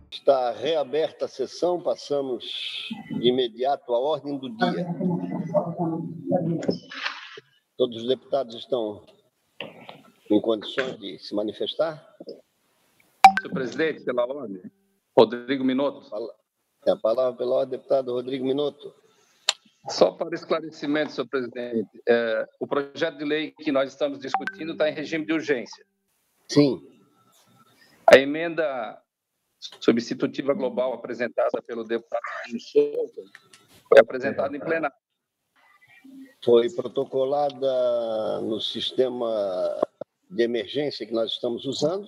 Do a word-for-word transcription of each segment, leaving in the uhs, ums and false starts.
Está reaberta a sessão, passamos de imediato à ordem do dia. Todos os deputados estão em condições de se manifestar? Senhor presidente, pela ordem, Rodrigo Minotto. Tem a palavra pela ordem, deputado Rodrigo Minotto. Só para esclarecimento, senhor presidente, é, o projeto de lei que nós estamos discutindo está em regime de urgência. Sim. A emenda substitutiva global apresentada pelo deputado Bruno Souza foi apresentada em plenário. Foi protocolada no sistema de emergência que nós estamos usando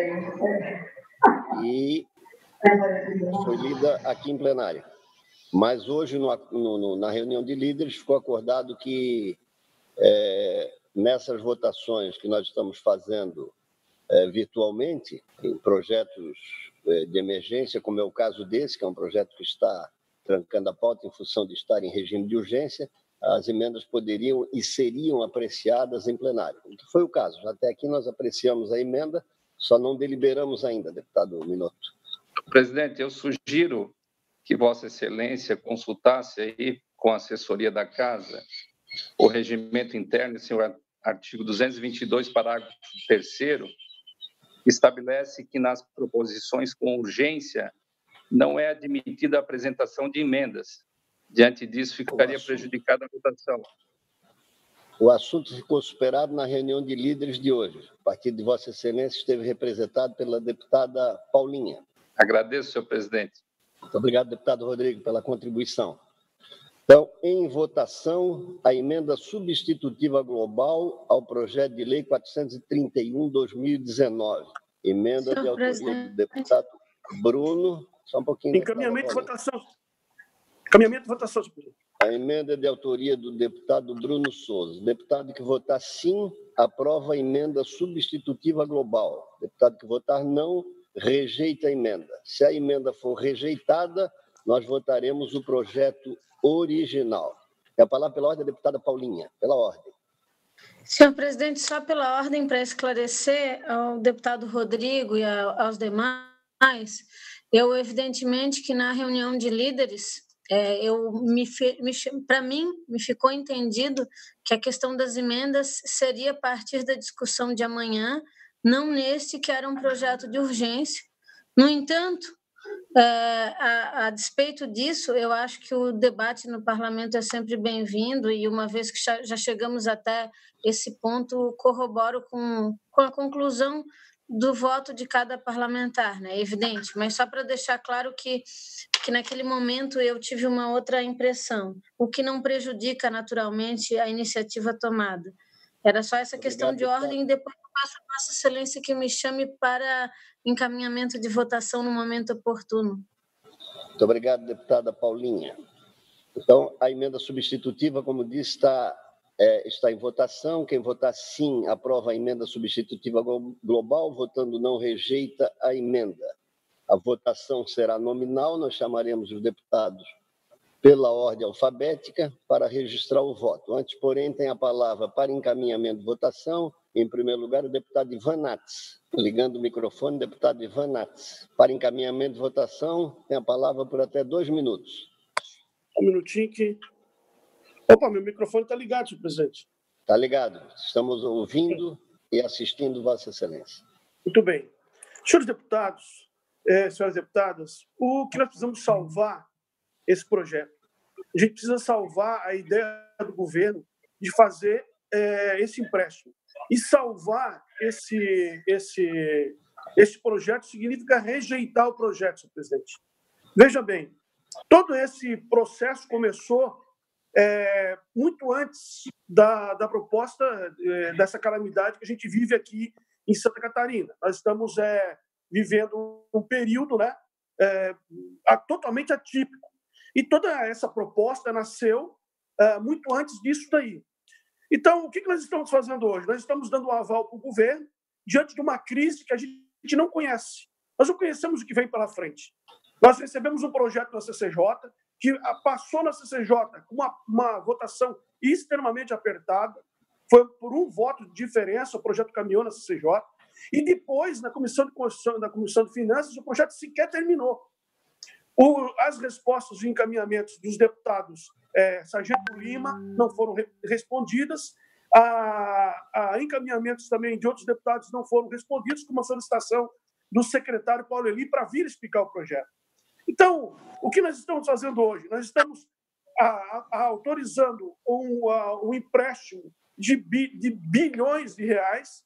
e foi lida aqui em plenário. Mas hoje, no, no, na reunião de líderes, ficou acordado que é, nessas votações que nós estamos fazendo é, virtualmente, em projetos é, de emergência, como é o caso desse, que é um projeto que está trancando a pauta em função de estar em regime de urgência, as emendas poderiam e seriam apreciadas em plenário, o que foi o caso. Até aqui nós apreciamos a emenda, só não deliberamos ainda, deputado Minotto. Presidente, eu sugiro que Vossa Excelência consultasse aí com a assessoria da Casa o regimento interno, esse é o artigo duzentos e vinte e dois, parágrafo terceiro, estabelece que nas proposições com urgência não é admitida a apresentação de emendas. Diante disso, ficaria prejudicada a votação. O assunto ficou superado na reunião de líderes de hoje. O partido de Vossa Excelência esteve representado pela deputada Paulinha. Agradeço, senhor presidente. Muito obrigado, deputado Rodrigo, pela contribuição. Então, em votação, a emenda substitutiva global ao projeto de lei quatrocentos e trinta e um, dois mil e dezenove. Emenda senhor de autoria presidente. do deputado Bruno. Só um pouquinho. Encaminhamento de votação. Encaminhamento de votação, senhor presidente. A emenda é de autoria do deputado Bruno Souza. Deputado que votar sim, aprova a emenda substitutiva global. Deputado que votar não, rejeita a emenda. Se a emenda for rejeitada, nós votaremos o projeto original. É a palavra pela ordem da deputada Paulinha. Pela ordem. Senhor presidente, só pela ordem para esclarecer ao deputado Rodrigo e aos demais, eu evidentemente que na reunião de líderes, é, eu me, me para mim me ficou entendido que a questão das emendas seria a partir da discussão de amanhã, não neste que era um projeto de urgência. No entanto, é, a, a despeito disso, eu acho que o debate no parlamento é sempre bem-vindo e uma vez que já chegamos até esse ponto, corroboro com, com a conclusão do voto de cada parlamentar, né? É evidente, mas só para deixar claro que, que naquele momento eu tive uma outra impressão, o que não prejudica naturalmente a iniciativa tomada. Era só essa questão de ordem e depois eu passo a Vossa Excelência que me chame para encaminhamento de votação no momento oportuno. Muito obrigado, deputada Paulinha. Então, a emenda substitutiva, como disse, está, é, está em votação. Quem votar sim, aprova a emenda substitutiva global. Votando não, rejeita a emenda. A votação será nominal. Nós chamaremos os deputados pela ordem alfabética para registrar o voto. Antes, porém, tem a palavra para encaminhamento de votação. Em primeiro lugar, o deputado Ivan Nats. Ligando o microfone, deputado Ivan Nats. Para encaminhamento de votação, tem a palavra por até dois minutos. Um minutinho que... Opa, meu microfone está ligado, senhor presidente. Está ligado. Estamos ouvindo e assistindo Vossa Excelência. Muito bem. Senhores deputados, eh, senhoras deputadas, o que nós precisamos salvar esse projeto? A gente precisa salvar a ideia do governo de fazer eh, esse empréstimo. E salvar esse, esse, esse projeto significa rejeitar o projeto, senhor presidente. Veja bem, todo esse processo começou é, muito antes da, da proposta é, dessa calamidade que a gente vive aqui em Santa Catarina. Nós estamos é, vivendo um período, né, é, totalmente atípico. E toda essa proposta nasceu é, muito antes disso daí. Então, o que nós estamos fazendo hoje? Nós estamos dando um aval para o governo diante de uma crise que a gente não conhece. Nós não conhecemos o que vem pela frente. Nós recebemos um projeto na C C J que passou na C C J com uma, uma votação extremamente apertada. Foi por um voto de diferença, o projeto caminhou na C C J. E depois, na Comissão de Constituição, na Comissão de Finanças, o projeto sequer terminou. O, as respostas e encaminhamentos dos deputados é, Sargento Lima não foram re, respondidas, a, a encaminhamentos também de outros deputados não foram respondidos, com uma solicitação do secretário Paulo Eli para vir explicar o projeto. Então, o que nós estamos fazendo hoje? Nós estamos a, a, a, autorizando um, a, um empréstimo de, bi, de bilhões de reais,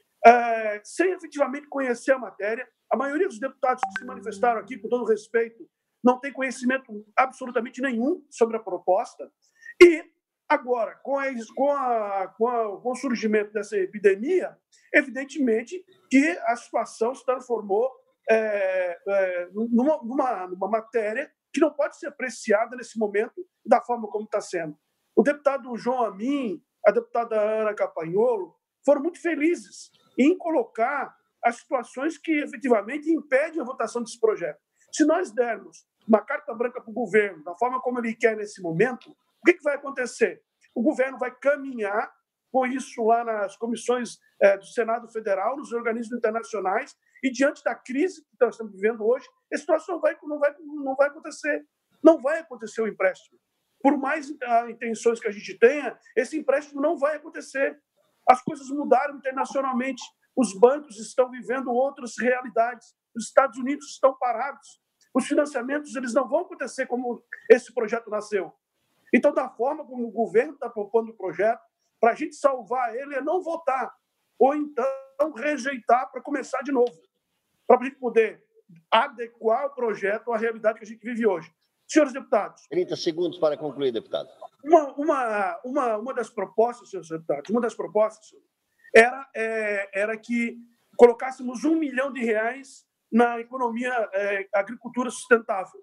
é, sem efetivamente conhecer a matéria. A maioria dos deputados que se manifestaram aqui, com todo respeito, não tem conhecimento absolutamente nenhum sobre a proposta. E agora, com, a, com, a, com, a, com o surgimento dessa epidemia, evidentemente que a situação se transformou é, é, numa, numa, numa matéria que não pode ser apreciada nesse momento da forma como está sendo. O deputado João Amin, a deputada Ana Campagnolo, foram muito felizes em colocar as situações que efetivamente impedem a votação desse projeto. Se nós dermos uma carta branca para o governo, da forma como ele quer nesse momento, o que, que vai acontecer? O governo vai caminhar com isso lá nas comissões é, do Senado Federal, nos organismos internacionais, e diante da crise que nós estamos vivendo hoje, esse troço não vai, não vai, não vai acontecer. Não vai acontecer o empréstimo. Por mais ah, intenções que a gente tenha, esse empréstimo não vai acontecer. As coisas mudaram internacionalmente. Os bancos estão vivendo outras realidades. Os Estados Unidos estão parados. Os financiamentos eles não vão acontecer como esse projeto nasceu. Então, da forma como o governo está propondo o projeto, para a gente salvar ele é não votar, ou então rejeitar para começar de novo, para a gente poder adequar o projeto à realidade que a gente vive hoje. Senhores deputados... trinta segundos para concluir, deputado. Uma, uma, uma, uma das propostas, senhores deputados, uma das propostas era, é, era que colocássemos um milhão de reais na economia, é, agricultura sustentável.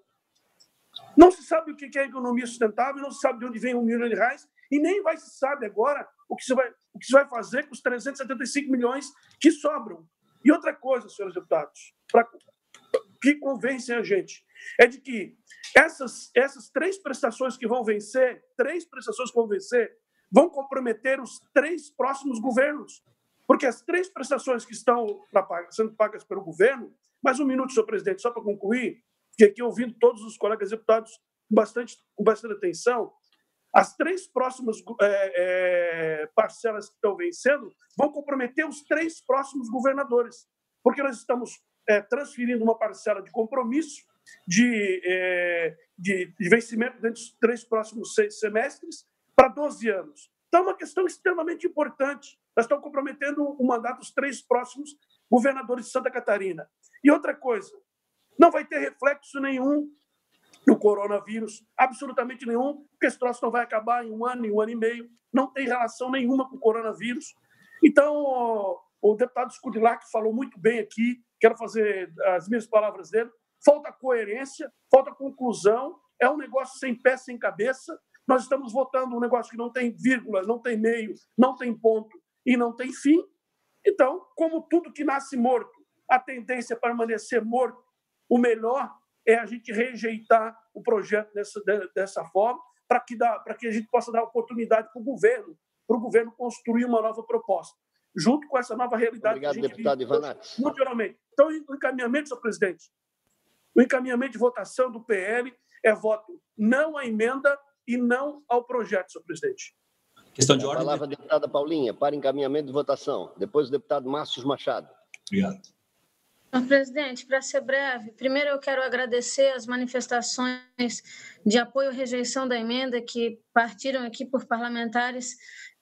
Não se sabe o que é economia sustentável, não se sabe de onde vem um milhão de reais, e nem vai se sabe agora o que se vai, o que se vai fazer com os trezentos e setenta e cinco milhões que sobram. E outra coisa, senhores deputados, pra, que convencem a gente, é de que essas, essas três prestações que vão vencer, três prestações que vão vencer, vão comprometer os três próximos governos. Porque as três prestações que estão sendo pagas pelo governo, mais um minuto, senhor presidente, só para concluir, que aqui ouvindo todos os colegas deputados com bastante, com bastante atenção, as três próximas é, é, parcelas que estão vencendo vão comprometer os três próximos governadores, porque nós estamos é, transferindo uma parcela de compromisso de, é, de, de vencimento dentro dos três próximos seis semestres para doze anos. Então, é uma questão extremamente importante. Nós estamos comprometendo o mandato dos três próximos governadores de Santa Catarina. E outra coisa, não vai ter reflexo nenhum no coronavírus, absolutamente nenhum, porque esse troço não vai acabar em um ano, em um ano e meio, não tem relação nenhuma com o coronavírus. Então, o, o deputado Scurdilac falou muito bem aqui, quero fazer as minhas palavras dele, falta coerência, falta conclusão, é um negócio sem pé, sem cabeça. Nós estamos votando um negócio que não tem vírgula, não tem meio, não tem ponto e não tem fim. Então, como tudo que nasce morto, a tendência é permanecer morto, o melhor é a gente rejeitar o projeto dessa, dessa forma para que, que a gente possa dar oportunidade para o governo, para o governo construir uma nova proposta, junto com essa nova realidade. Obrigado, que a gente deputado vive Ivanates. mundialmente. Então, o encaminhamento, senhor presidente, o encaminhamento de votação do P L é voto não à emenda e não ao projeto, senhor presidente. Questão de A ordem. palavra, deputada Paulinha, para encaminhamento de votação. Depois, o deputado Márcio Machado. Obrigado. Senhor presidente, para ser breve, primeiro eu quero agradecer as manifestações de apoio à rejeição da emenda que partiram aqui por parlamentares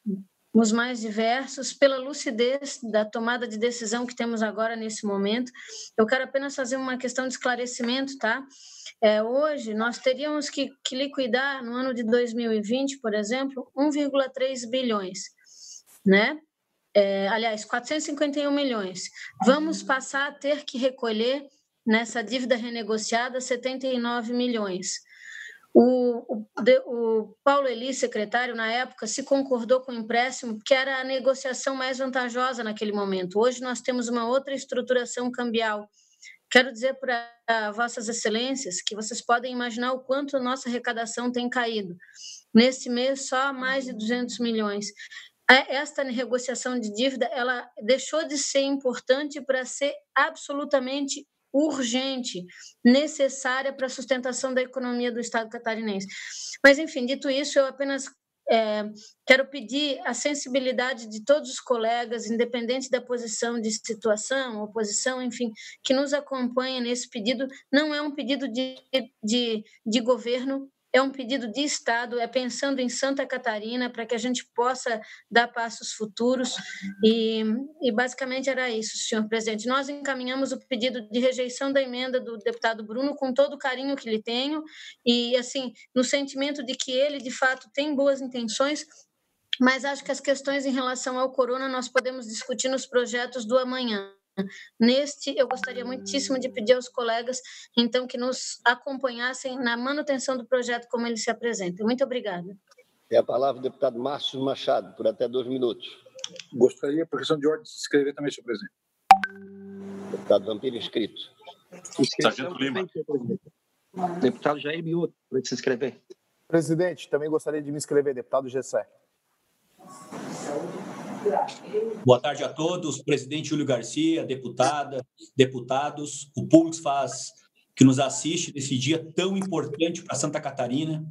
os mais diversos, pela lucidez da tomada de decisão que temos agora nesse momento. Eu quero apenas fazer uma questão de esclarecimento, tá? É, hoje, nós teríamos que, que liquidar, no ano de dois mil e vinte, por exemplo, um vírgula três bilhões, né? É, aliás, quatrocentos e cinquenta e um milhões. Vamos passar a ter que recolher, nessa dívida renegociada, setenta e nove milhões. O, o, de, o Paulo Eli, secretário, na época, se concordou com o empréstimo, que era a negociação mais vantajosa naquele momento. Hoje nós temos uma outra estruturação cambial. Quero dizer para vossas excelências que vocês podem imaginar o quanto a nossa arrecadação tem caído. Nesse mês, só mais de duzentos milhões. esta negociação de dívida ela deixou de ser importante para ser absolutamente urgente, necessária para a sustentação da economia do Estado catarinense. Mas, enfim, dito isso, eu apenas é, quero pedir a sensibilidade de todos os colegas, independente da posição de situação, oposição, enfim, que nos acompanhem nesse pedido. Não é um pedido de, de, de governo, é um pedido de Estado, é pensando em Santa Catarina para que a gente possa dar passos futuros e, e basicamente era isso, senhor presidente. Nós encaminhamos o pedido de rejeição da emenda do deputado Bruno com todo o carinho que lhe tenho e, assim, no sentimento de que ele, de fato, tem boas intenções, mas acho que as questões em relação ao corona nós podemos discutir nos projetos do amanhã. Neste, eu gostaria muitíssimo de pedir aos colegas, então, que nos acompanhassem na manutenção do projeto como ele se apresenta. Muito obrigada. Tem a palavra o deputado Márcio Machado, por até dois minutos. Gostaria, por questão de ordem, de se inscrever também, senhor presidente. Deputado Vampiro, inscrito. Sargento Lima. Deputado Jair Miúdo, para se inscrever. Presidente, também gostaria de me inscrever, deputado Gessé. Boa tarde a todos, presidente Júlio Garcia, deputada, deputados, o público faz, que nos assiste nesse dia tão importante para Santa Catarina,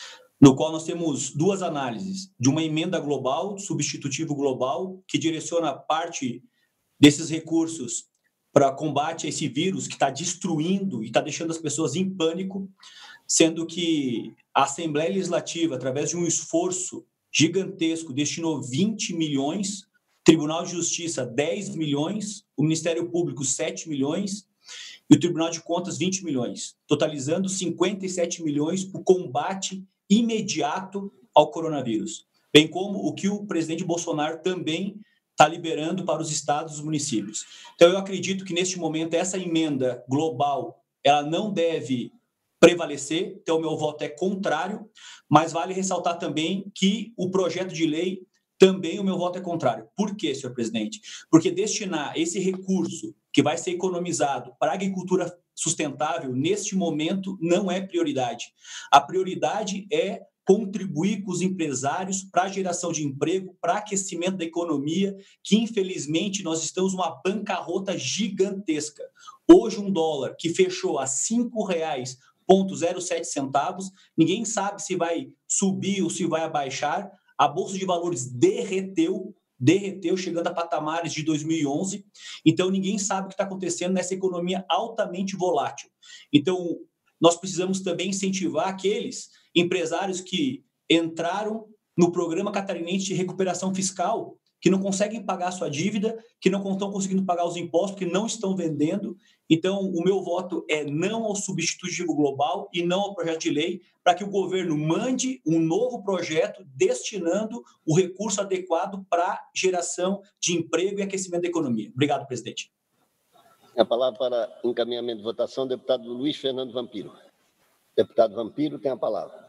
no qual nós temos duas análises, de uma emenda global, substitutivo global, que direciona parte desses recursos para combate a esse vírus que está destruindo e está deixando as pessoas em pânico, sendo que a Assembleia Legislativa, através de um esforço gigantesco, destinou vinte milhões, Tribunal de Justiça dez milhões, o Ministério Público sete milhões e o Tribunal de Contas vinte milhões, totalizando cinquenta e sete milhões para o combate imediato ao coronavírus, bem como o que o presidente Bolsonaro também está liberando para os estados e os municípios. Então, eu acredito que, neste momento, essa emenda global ela não deve prevalecer, então o meu voto é contrário, mas vale ressaltar também que o projeto de lei, também o meu voto é contrário. Por quê, senhor presidente? Porque destinar esse recurso que vai ser economizado para a agricultura sustentável, neste momento, não é prioridade. A prioridade é contribuir com os empresários para a geração de emprego, para aquecimento da economia, que, infelizmente, nós estamos numa bancarrota gigantesca. Hoje, um dólar que fechou a cinco reais ponto zero sete centavos, ninguém sabe se vai subir ou se vai abaixar, a Bolsa de Valores derreteu, derreteu, chegando a patamares de dois mil e onze, então ninguém sabe o que está acontecendo nessa economia altamente volátil. Então, nós precisamos também incentivar aqueles empresários que entraram no Programa Catarinense de Recuperação Fiscal, que não conseguem pagar a sua dívida, que não estão conseguindo pagar os impostos, que não estão vendendo. Então, o meu voto é não ao substitutivo global e não ao projeto de lei, para que o governo mande um novo projeto destinando o recurso adequado para geração de emprego e aquecimento da economia. Obrigado, presidente. A palavra para encaminhamento de votação, deputado Luiz Fernando Vampiro. Deputado Vampiro, tem a palavra.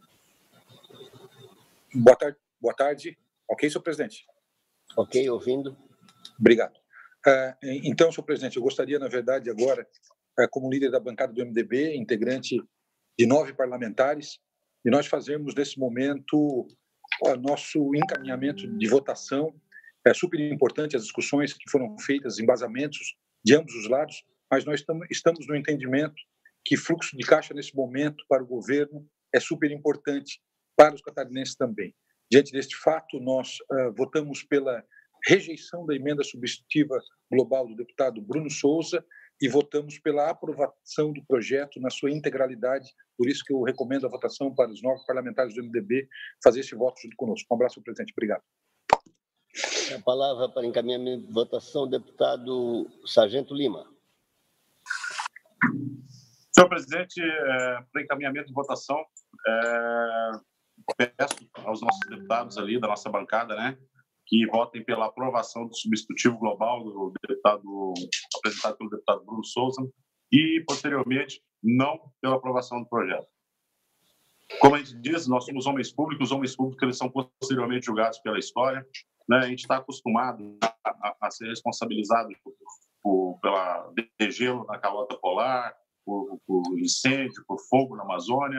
Boa tarde. Boa tarde. Ok, senhor presidente? Ok, ouvindo. Obrigado. Uh, então, senhor presidente, eu gostaria, na verdade, agora, uh, como líder da bancada do M D B, integrante de nove parlamentares, de nós fazermos, nesse momento, o nosso encaminhamento de votação. É super importante as discussões que foram feitas, embasamentos de ambos os lados, mas nós estamos, estamos no entendimento que fluxo de caixa, nesse momento, para o governo, é super importante para os catarinenses também. Diante deste fato, nós uh, votamos pela rejeição da emenda substitutiva global do deputado Bruno Souza e votamos pela aprovação do projeto na sua integralidade. Por isso que eu recomendo a votação para os nove parlamentares do M D B fazer esse voto junto conosco. Um abraço, presidente. Obrigado. A palavra para encaminhamento de votação, deputado Sargento Lima. Senhor presidente, é, para encaminhamento de votação, é, peço aos nossos deputados ali da nossa bancada, né, que votem pela aprovação do substitutivo global do deputado, apresentado pelo deputado Bruno Souza e, posteriormente, não pela aprovação do projeto. Como a gente diz, nós somos homens públicos, homens públicos eles são posteriormente julgados pela história, né? A gente está acostumado a, a, a ser responsabilizado por, por, pela degelo na calota polar, por, por incêndio, por fogo na Amazônia,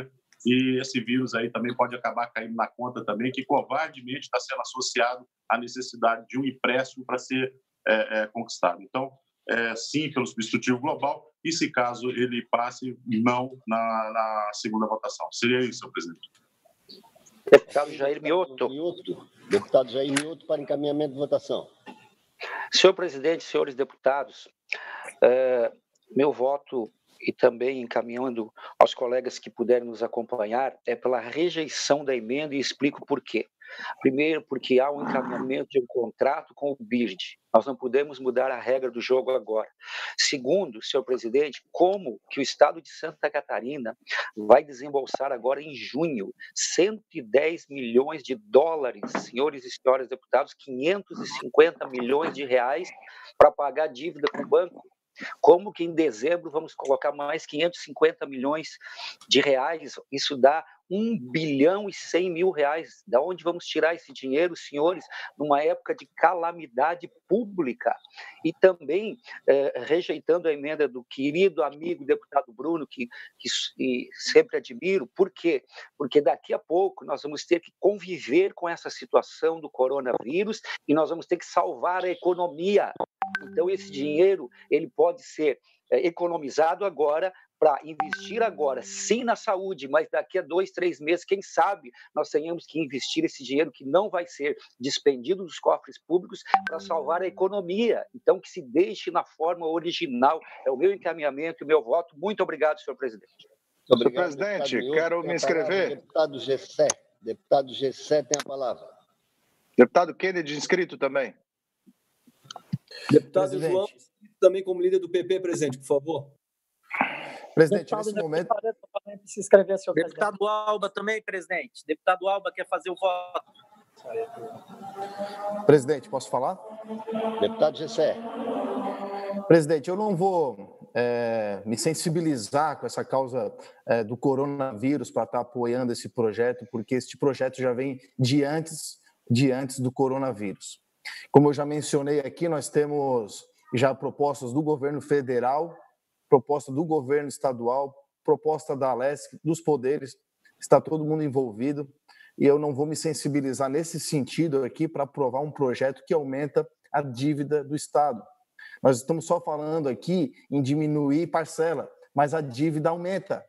e esse vírus aí também pode acabar caindo na conta também, que covardemente está sendo associado à necessidade de um empréstimo para ser é, é, conquistado. Então, é, sim, pelo substitutivo global, e se caso ele passe, não na, na segunda votação. Seria isso, senhor presidente. Deputado Jair Mioto. Deputado Jair Mioto, para encaminhamento de votação. Senhor presidente, senhores deputados, é, meu voto, e também encaminhando aos colegas que puderem nos acompanhar, é pela rejeição da emenda, e explico por quê. Primeiro, porque há um encaminhamento de um contrato com o B I R D. Nós não podemos mudar a regra do jogo agora. Segundo, senhor presidente, como que o Estado de Santa Catarina vai desembolsar agora em junho cento e dez milhões de dólares, senhores e senhoras deputados, quinhentos e cinquenta milhões de reais para pagar dívida com o banco? Como que em dezembro vamos colocar mais quinhentos e cinquenta milhões de reais? Isso dá um bilhão e cem mil reais. Da onde vamos tirar esse dinheiro, senhores, numa época de calamidade pública? E também eh, rejeitando a emenda do querido amigo deputado Bruno, que, que, que sempre admiro. Por quê? Porque daqui a pouco nós vamos ter que conviver com essa situação do coronavírus e nós vamos ter que salvar a economia. Então, esse dinheiro ele pode ser é, economizado agora para investir agora, sim, na saúde, mas daqui a dois, três meses, quem sabe, nós tenhamos que investir esse dinheiro que não vai ser despendido dos cofres públicos para salvar a economia. Então, que se deixe na forma original. É o meu encaminhamento e o meu voto. Muito obrigado, senhor presidente. Obrigado, senhor presidente, deputado quero me inscrever. Deputado Gessé. Deputado Gessé tem a palavra. Deputado Kennedy, inscrito também. Deputado Presidente. João, também como líder do P P, presidente, por favor. Presidente, Deputado nesse momento... também se inscrever, senhor Deputado presidente. Alba também, presidente. Deputado Alba quer fazer o voto. Presidente, posso falar? Deputado Gessé. Presidente, eu não vou é, me sensibilizar com essa causa é, do coronavírus para estar apoiando esse projeto, porque este projeto já vem de antes, de antes do coronavírus. Como eu já mencionei aqui, nós temos já propostas do governo federal, proposta do governo estadual, proposta da Alesc, dos poderes, está todo mundo envolvido, e eu não vou me sensibilizar nesse sentido aqui para aprovar um projeto que aumenta a dívida do Estado. Nós estamos só falando aqui em diminuir parcela, mas a dívida aumenta.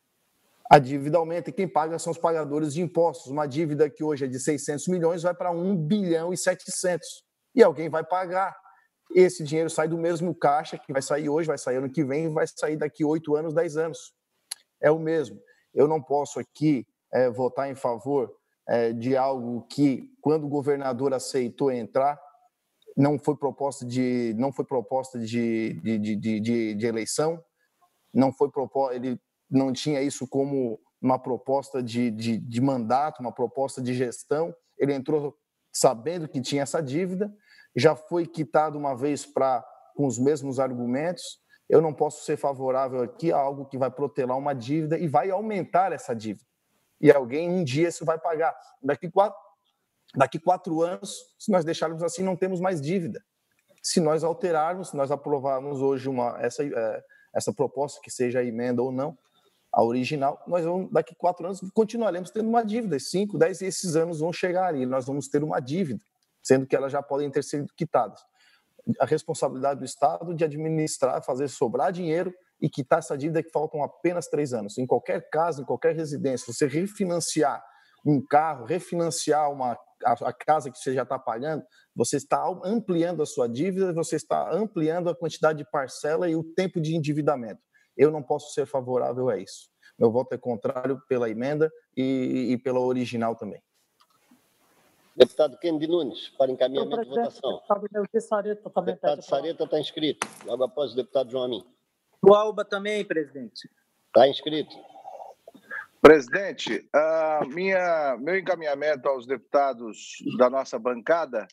A dívida aumenta e quem paga são os pagadores de impostos. Uma dívida que hoje é de seiscentos milhões vai para um bilhão e setecentos. E alguém vai pagar. Esse dinheiro sai do mesmo caixa, que vai sair hoje, vai sair ano que vem, vai sair daqui oito anos, dez anos. É o mesmo. Eu não posso aqui é, votar em favor é, de algo que, quando o governador aceitou entrar, não foi proposta de, não foi proposta de, de, de, de, de eleição, não foi proposta, ele não tinha isso como uma proposta de, de, de mandato, uma proposta de gestão. Ele entrou sabendo que tinha essa dívida, já foi quitado uma vez pra, com os mesmos argumentos. Eu não posso ser favorável aqui a algo que vai protelar uma dívida e vai aumentar essa dívida. E alguém, um dia, isso vai pagar. Daqui quatro, daqui quatro anos, se nós deixarmos assim, não temos mais dívida. Se nós alterarmos, se nós aprovarmos hoje uma, essa, é, essa proposta, que seja a emenda ou não, a original, nós vamos, daqui quatro anos, continuaremos tendo uma dívida. Cinco, dez, esses anos vão chegar e nós vamos ter uma dívida, sendo que elas já podem ter sido quitadas. A responsabilidade do Estado de administrar, fazer sobrar dinheiro e quitar essa dívida que faltam apenas três anos. Em qualquer caso, em qualquer residência, você refinanciar um carro, refinanciar uma, a, a casa que você já está pagando, você está ampliando a sua dívida, você está ampliando a quantidade de parcela e o tempo de endividamento. Eu não posso ser favorável a isso. Meu voto é contrário pela emenda e, e pela original também. Deputado Kennedy Nunes, para encaminhamento de votação. Deputado Neudir Sareta também. Deputado Sareta está inscrito. Logo após o deputado João Amin. O Alba também, presidente. Está inscrito. Presidente, a minha, meu encaminhamento aos deputados da nossa bancada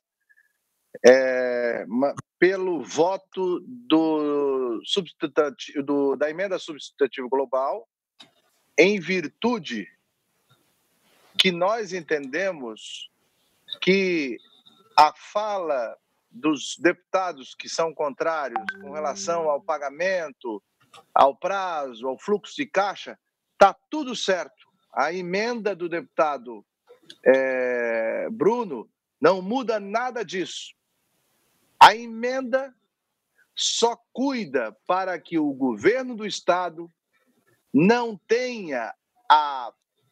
é pelo voto do substitutivo, do, da emenda substitutiva global, em virtude que nós entendemos que a fala dos deputados que são contrários com relação ao pagamento, ao prazo, ao fluxo de caixa, está tudo certo. a emenda do deputado é, Bruno não muda nada disso. A emenda só cuida para que o governo do Estado não tenha a,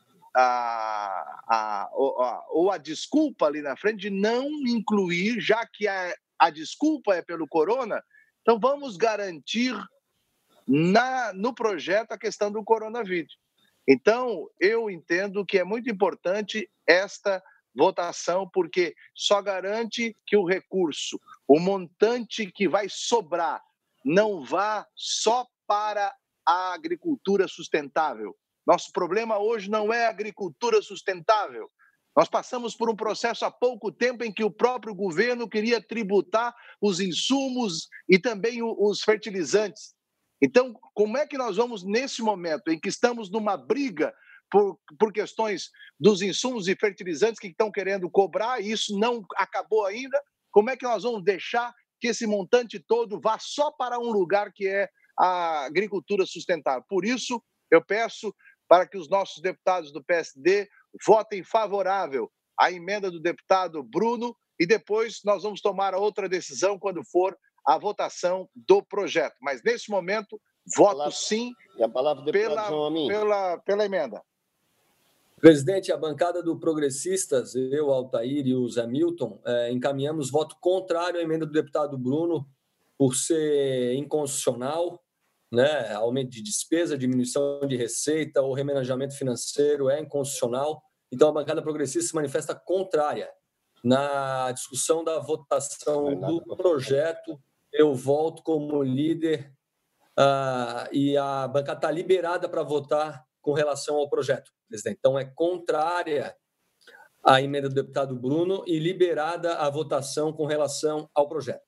a, a, a, ou a desculpa ali na frente de não incluir, já que a, a desculpa é pelo corona, então vamos garantir na, no projeto a questão do coronavírus. Então, eu entendo que é muito importante esta votação, porque só garante que o recurso, o montante que vai sobrar, não vá só para a agricultura sustentável. Nosso problema hoje não é a agricultura sustentável. Nós passamos por um processo há pouco tempo em que o próprio governo queria tributar os insumos e também os fertilizantes. Então, como é que nós vamos, nesse momento em que estamos numa briga por, por questões dos insumos e fertilizantes que estão querendo cobrar, e isso não acabou ainda, como é que nós vamos deixar que esse montante todo vá só para um lugar que é a agricultura sustentável? Por isso, eu peço para que os nossos deputados do P S D votem favorável à emenda do deputado Bruno e depois nós vamos tomar outra decisão quando for a votação do projeto. Mas, nesse momento, voto palavra, sim a palavra do pela, pela, pela emenda. Presidente, a bancada do Progressistas, eu, Altair e o Zé Milton, é, encaminhamos voto contrário à emenda do deputado Bruno por ser inconstitucional, né? Aumento de despesa, diminuição de receita ou remanejamento financeiro é inconstitucional. Então, a bancada progressista se manifesta contrária. Na discussão da votação do projeto, eu volto como líder uh, e a bancada está liberada para votar com relação ao projeto, presidente. Então, é contrária à emenda do deputado Bruno e liberada a votação com relação ao projeto.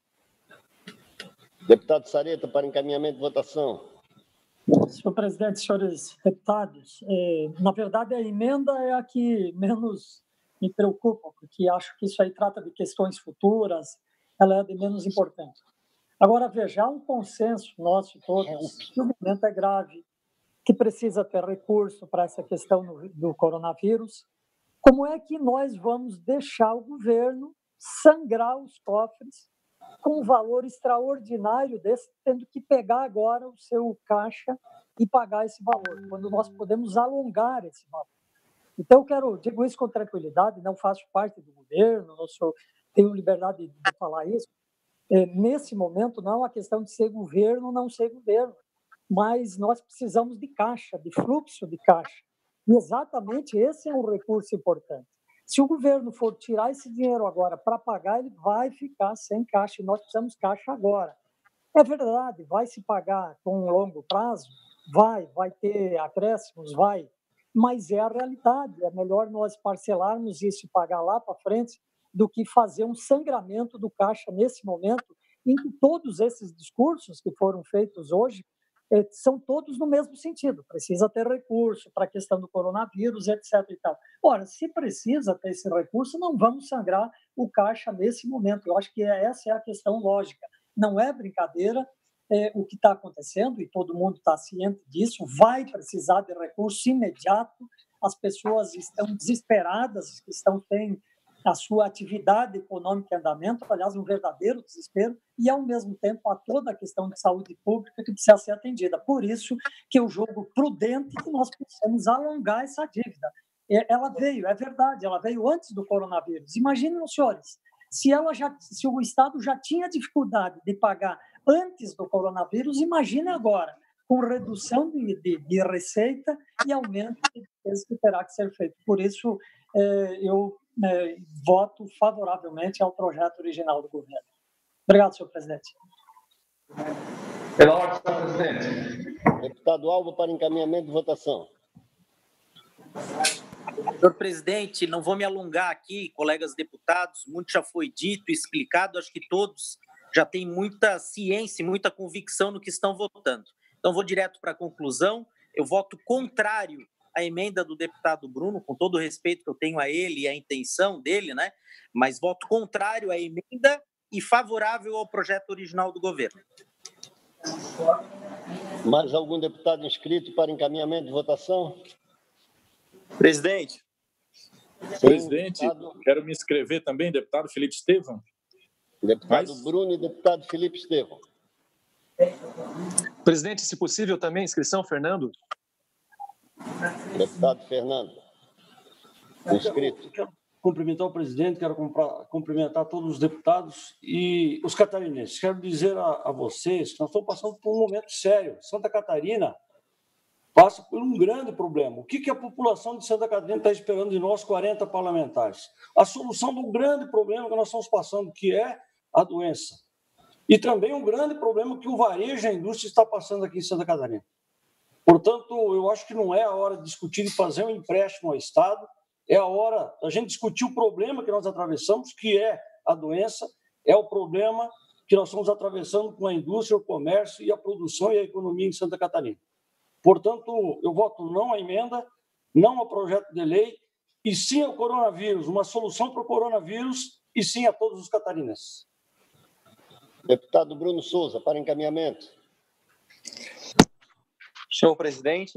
Deputado Sareta, para encaminhamento de votação. Senhor presidente, senhores deputados, eh, na verdade, a emenda é a que menos me preocupa, porque acho que isso aí trata de questões futuras, ela é de menos importância. Agora, veja, há um consenso nosso todos que o momento é grave, que precisa ter recurso para essa questão do, do coronavírus. Como é que nós vamos deixar o governo sangrar os cofres com um valor extraordinário desse, tendo que pegar agora o seu caixa e pagar esse valor, quando nós podemos alongar esse valor? Então, eu quero, digo isso com tranquilidade, não faço parte do governo, não sou, tenho liberdade de falar isso. É, nesse momento, não é uma questão de ser governo ou não ser governo, mas nós precisamos de caixa, de fluxo de caixa. E exatamente esse é um recurso importante. Se o governo for tirar esse dinheiro agora para pagar, ele vai ficar sem caixa, e nós precisamos de caixa agora. É verdade, vai se pagar com um longo prazo? Vai, vai ter acréscimos? Vai. Mas é a realidade, é melhor nós parcelarmos isso e pagar lá para frente do que fazer um sangramento do caixa nesse momento em que todos esses discursos que foram feitos hoje eh, são todos no mesmo sentido. Precisa ter recurso para a questão do coronavírus, etcétera. E tal. Ora, se precisa ter esse recurso, não vamos sangrar o caixa nesse momento. Eu acho que essa é a questão lógica. Não é brincadeira é, o que está acontecendo, e todo mundo está ciente disso, vai precisar de recurso imediato, as pessoas estão desesperadas, estão têm a sua atividade econômica em andamento, aliás, um verdadeiro desespero, e, ao mesmo tempo, há toda a questão de saúde pública que precisa ser atendida. Por isso que eu julgo prudente que nós possamos alongar essa dívida. Ela veio, é verdade, ela veio antes do coronavírus. Imaginem, senhores, se, ela já, se o Estado já tinha dificuldade de pagar antes do coronavírus, imagine agora, com redução de, de, de receita e aumento de despesas que terá que ser feito. Por isso, eh, eu eh, voto favoravelmente ao projeto original do governo. Obrigado, senhor presidente. Pela ordem, senhor presidente. Deputado Alba, para encaminhamento de votação. Senhor presidente, não vou me alongar aqui, colegas deputados, muito já foi dito e explicado, acho que todos já têm muita ciência e muita convicção no que estão votando. Então, vou direto para a conclusão. Eu voto contrário à emenda do deputado Bruno, com todo o respeito que eu tenho a ele e a intenção dele, né? Mas voto contrário à emenda e favorável ao projeto original do governo. Mais algum deputado inscrito para encaminhamento de votação? Presidente. Sim, Presidente, deputado... quero me inscrever também, deputado Felipe Estevão. Deputado Mas... Bruno e deputado Felipe Estevão. Presidente, se possível também, inscrição, Fernando. Deputado Fernando. Inscrito. Eu quero cumprimentar o presidente, quero cumprimentar todos os deputados e os catarinenses. Quero dizer a, a vocês que nós estamos passando por um momento sério. Santa Catarina passa por um grande problema. O que, que a população de Santa Catarina está esperando de nós, quarenta parlamentares? A solução do grande problema que nós estamos passando, que é a doença. E também um grande problema que o varejo e a indústria está passando aqui em Santa Catarina. Portanto, eu acho que não é a hora de discutir e fazer um empréstimo ao Estado, é a hora da gente discutir o problema que nós atravessamos, que é a doença, é o problema que nós estamos atravessando com a indústria, o comércio e a produção e a economia em Santa Catarina. Portanto, eu voto não à emenda, não ao projeto de lei, e sim ao coronavírus, uma solução para o coronavírus, e sim a todos os catarinenses. Deputado Bruno Souza, para encaminhamento. Senhor presidente,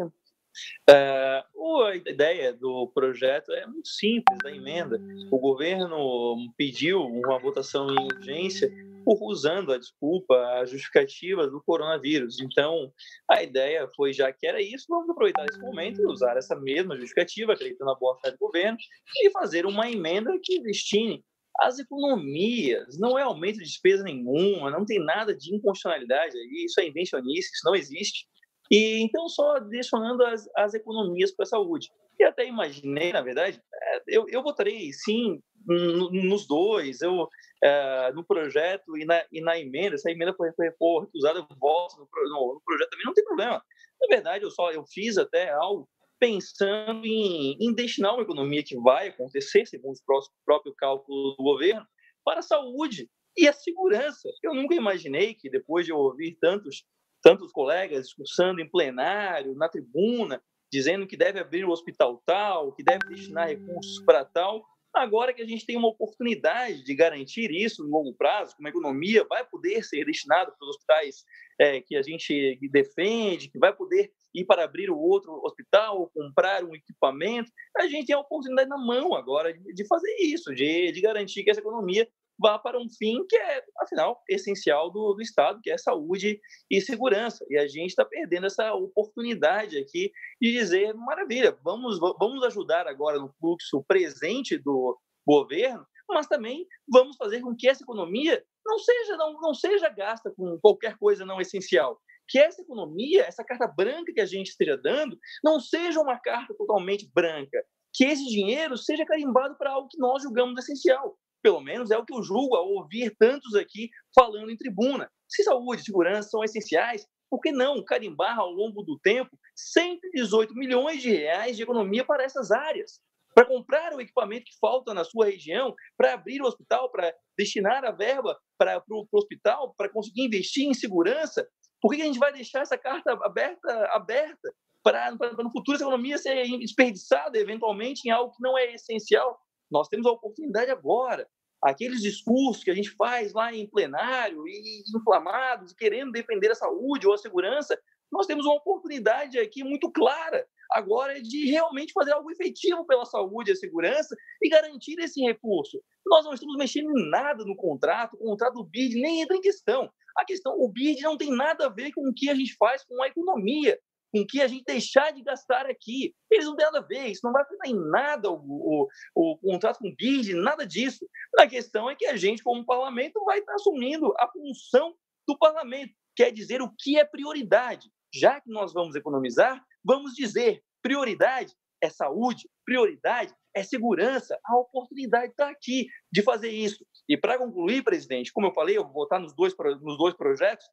uh, a ideia do projeto é muito simples, da emenda. O governo pediu uma votação em urgência usando a desculpa, a justificativa do coronavírus. Então, a ideia foi, já que era isso, vamos aproveitar esse momento e usar essa mesma justificativa, acreditando na boa-fé do governo, e fazer uma emenda que destine as economias. Não é aumento de despesa nenhuma, não tem nada de inconstitucionalidade aí, isso é invencionice, isso não existe. E então, só direcionando as, as economias para a saúde. E até imaginei, na verdade, eu, eu votarei sim nos dois, eu, uh, no projeto e na, e na emenda. Se a emenda for, for recusada, eu voto no, no, no projeto também, não tem problema. Na verdade, eu, só, eu fiz até algo pensando em, em destinar uma economia que vai acontecer, segundo o próprio cálculo do governo, para a saúde e a segurança. Eu nunca imaginei que, depois de eu ouvir tantos, tantos colegas discursando em plenário, na tribuna, dizendo que deve abrir um hospital tal, que deve destinar recursos para tal, agora que a gente tem uma oportunidade de garantir isso no longo prazo, que uma economia vai poder ser destinada para os hospitais é, que a gente defende, que vai poder ir para abrir o outro hospital, comprar um equipamento, a gente tem a oportunidade na mão agora de, de fazer isso, de, de garantir que essa economia vá para um fim que é, afinal, essencial do, do Estado, que é saúde e segurança. E a gente está perdendo essa oportunidade aqui de dizer, maravilha, vamos, vamos ajudar agora no fluxo presente do governo, mas também vamos fazer com que essa economia não seja, não, não seja gasta com qualquer coisa não essencial. Que essa economia, essa carta branca que a gente esteja dando, não seja uma carta totalmente branca. Que esse dinheiro seja carimbado para algo que nós julgamos essencial. Pelo menos é o que eu julgo ao ouvir tantos aqui falando em tribuna. Se saúde e segurança são essenciais, por que não carimbar ao longo do tempo cento e dezoito milhões de reais de economia para essas áreas? Para comprar o equipamento que falta na sua região, para abrir o hospital, para destinar a verba para o hospital, para conseguir investir em segurança? Por que a gente vai deixar essa carta aberta, aberta para, para, para no futuro essa economia ser desperdiçada eventualmente em algo que não é essencial? Nós temos a oportunidade agora. Aqueles discursos que a gente faz lá em plenário, e inflamados, querendo defender a saúde ou a segurança, nós temos uma oportunidade aqui muito clara agora de realmente fazer algo efetivo pela saúde e a segurança e garantir esse recurso. Nós não estamos mexendo em nada no contrato, o contrato do B I D nem entra em questão. A questão, o B I D não tem nada a ver com o que a gente faz com a economia, com que a gente deixar de gastar aqui. Eles não têm nada a ver, isso não vai afetar em nada o, o, o contrato com o B I D, nada disso. A questão é que a gente, como parlamento, vai estar assumindo a função do parlamento, quer dizer o que é prioridade. Já que nós vamos economizar, vamos dizer, prioridade é saúde, prioridade é segurança. A oportunidade está aqui de fazer isso. E para concluir, presidente, como eu falei, eu vou votar nos dois, nos dois projetos,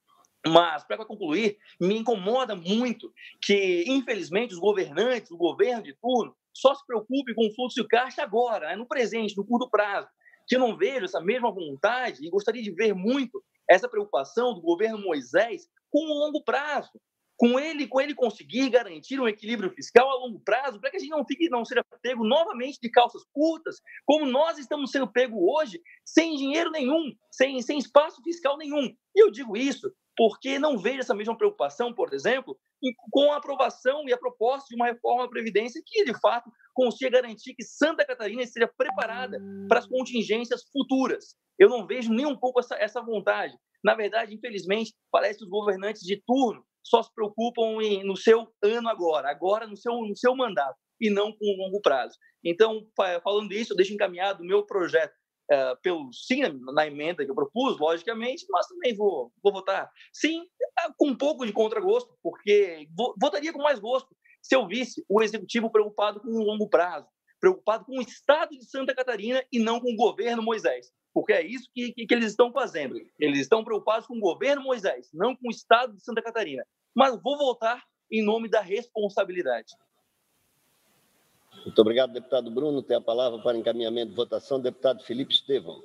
mas, para concluir, me incomoda muito que, infelizmente, os governantes, o governo de turno, só se preocupe com o fluxo de caixa agora, né, no presente, no curto prazo. Que eu não vejo essa mesma vontade e gostaria de ver muito essa preocupação do governo Moisés com o longo prazo. com ele, com ele conseguir garantir um equilíbrio fiscal a longo prazo, para que a gente não fique, não seja pego novamente de calças curtas, como nós estamos sendo pego hoje, sem dinheiro nenhum, sem, sem espaço fiscal nenhum. E eu digo isso porque não vejo essa mesma preocupação, por exemplo, com a aprovação e a proposta de uma reforma da Previdência que, de fato, consiga garantir que Santa Catarina esteja preparada para as contingências futuras. Eu não vejo nem um pouco essa, essa vontade. Na verdade, infelizmente, parece que os governantes de turno só se preocupam em, no seu ano agora, agora no seu, no seu mandato, e não com o longo prazo. Então, falando isso, eu deixo encaminhado o meu projeto uh, pelo sim na emenda que eu propus, logicamente, mas também vou, vou votar sim, com um pouco de contragosto, porque vou, votaria com mais gosto se eu visse o Executivo preocupado com o longo prazo, preocupado com o Estado de Santa Catarina e não com o governo Moisés. Porque é isso que, que, que eles estão fazendo. Eles estão preocupados com o governo Moisés, não com o Estado de Santa Catarina. Mas vou votar em nome da responsabilidade. Muito obrigado, deputado Bruno. Tem a palavra para encaminhamento de votação, deputado Felipe Estevão.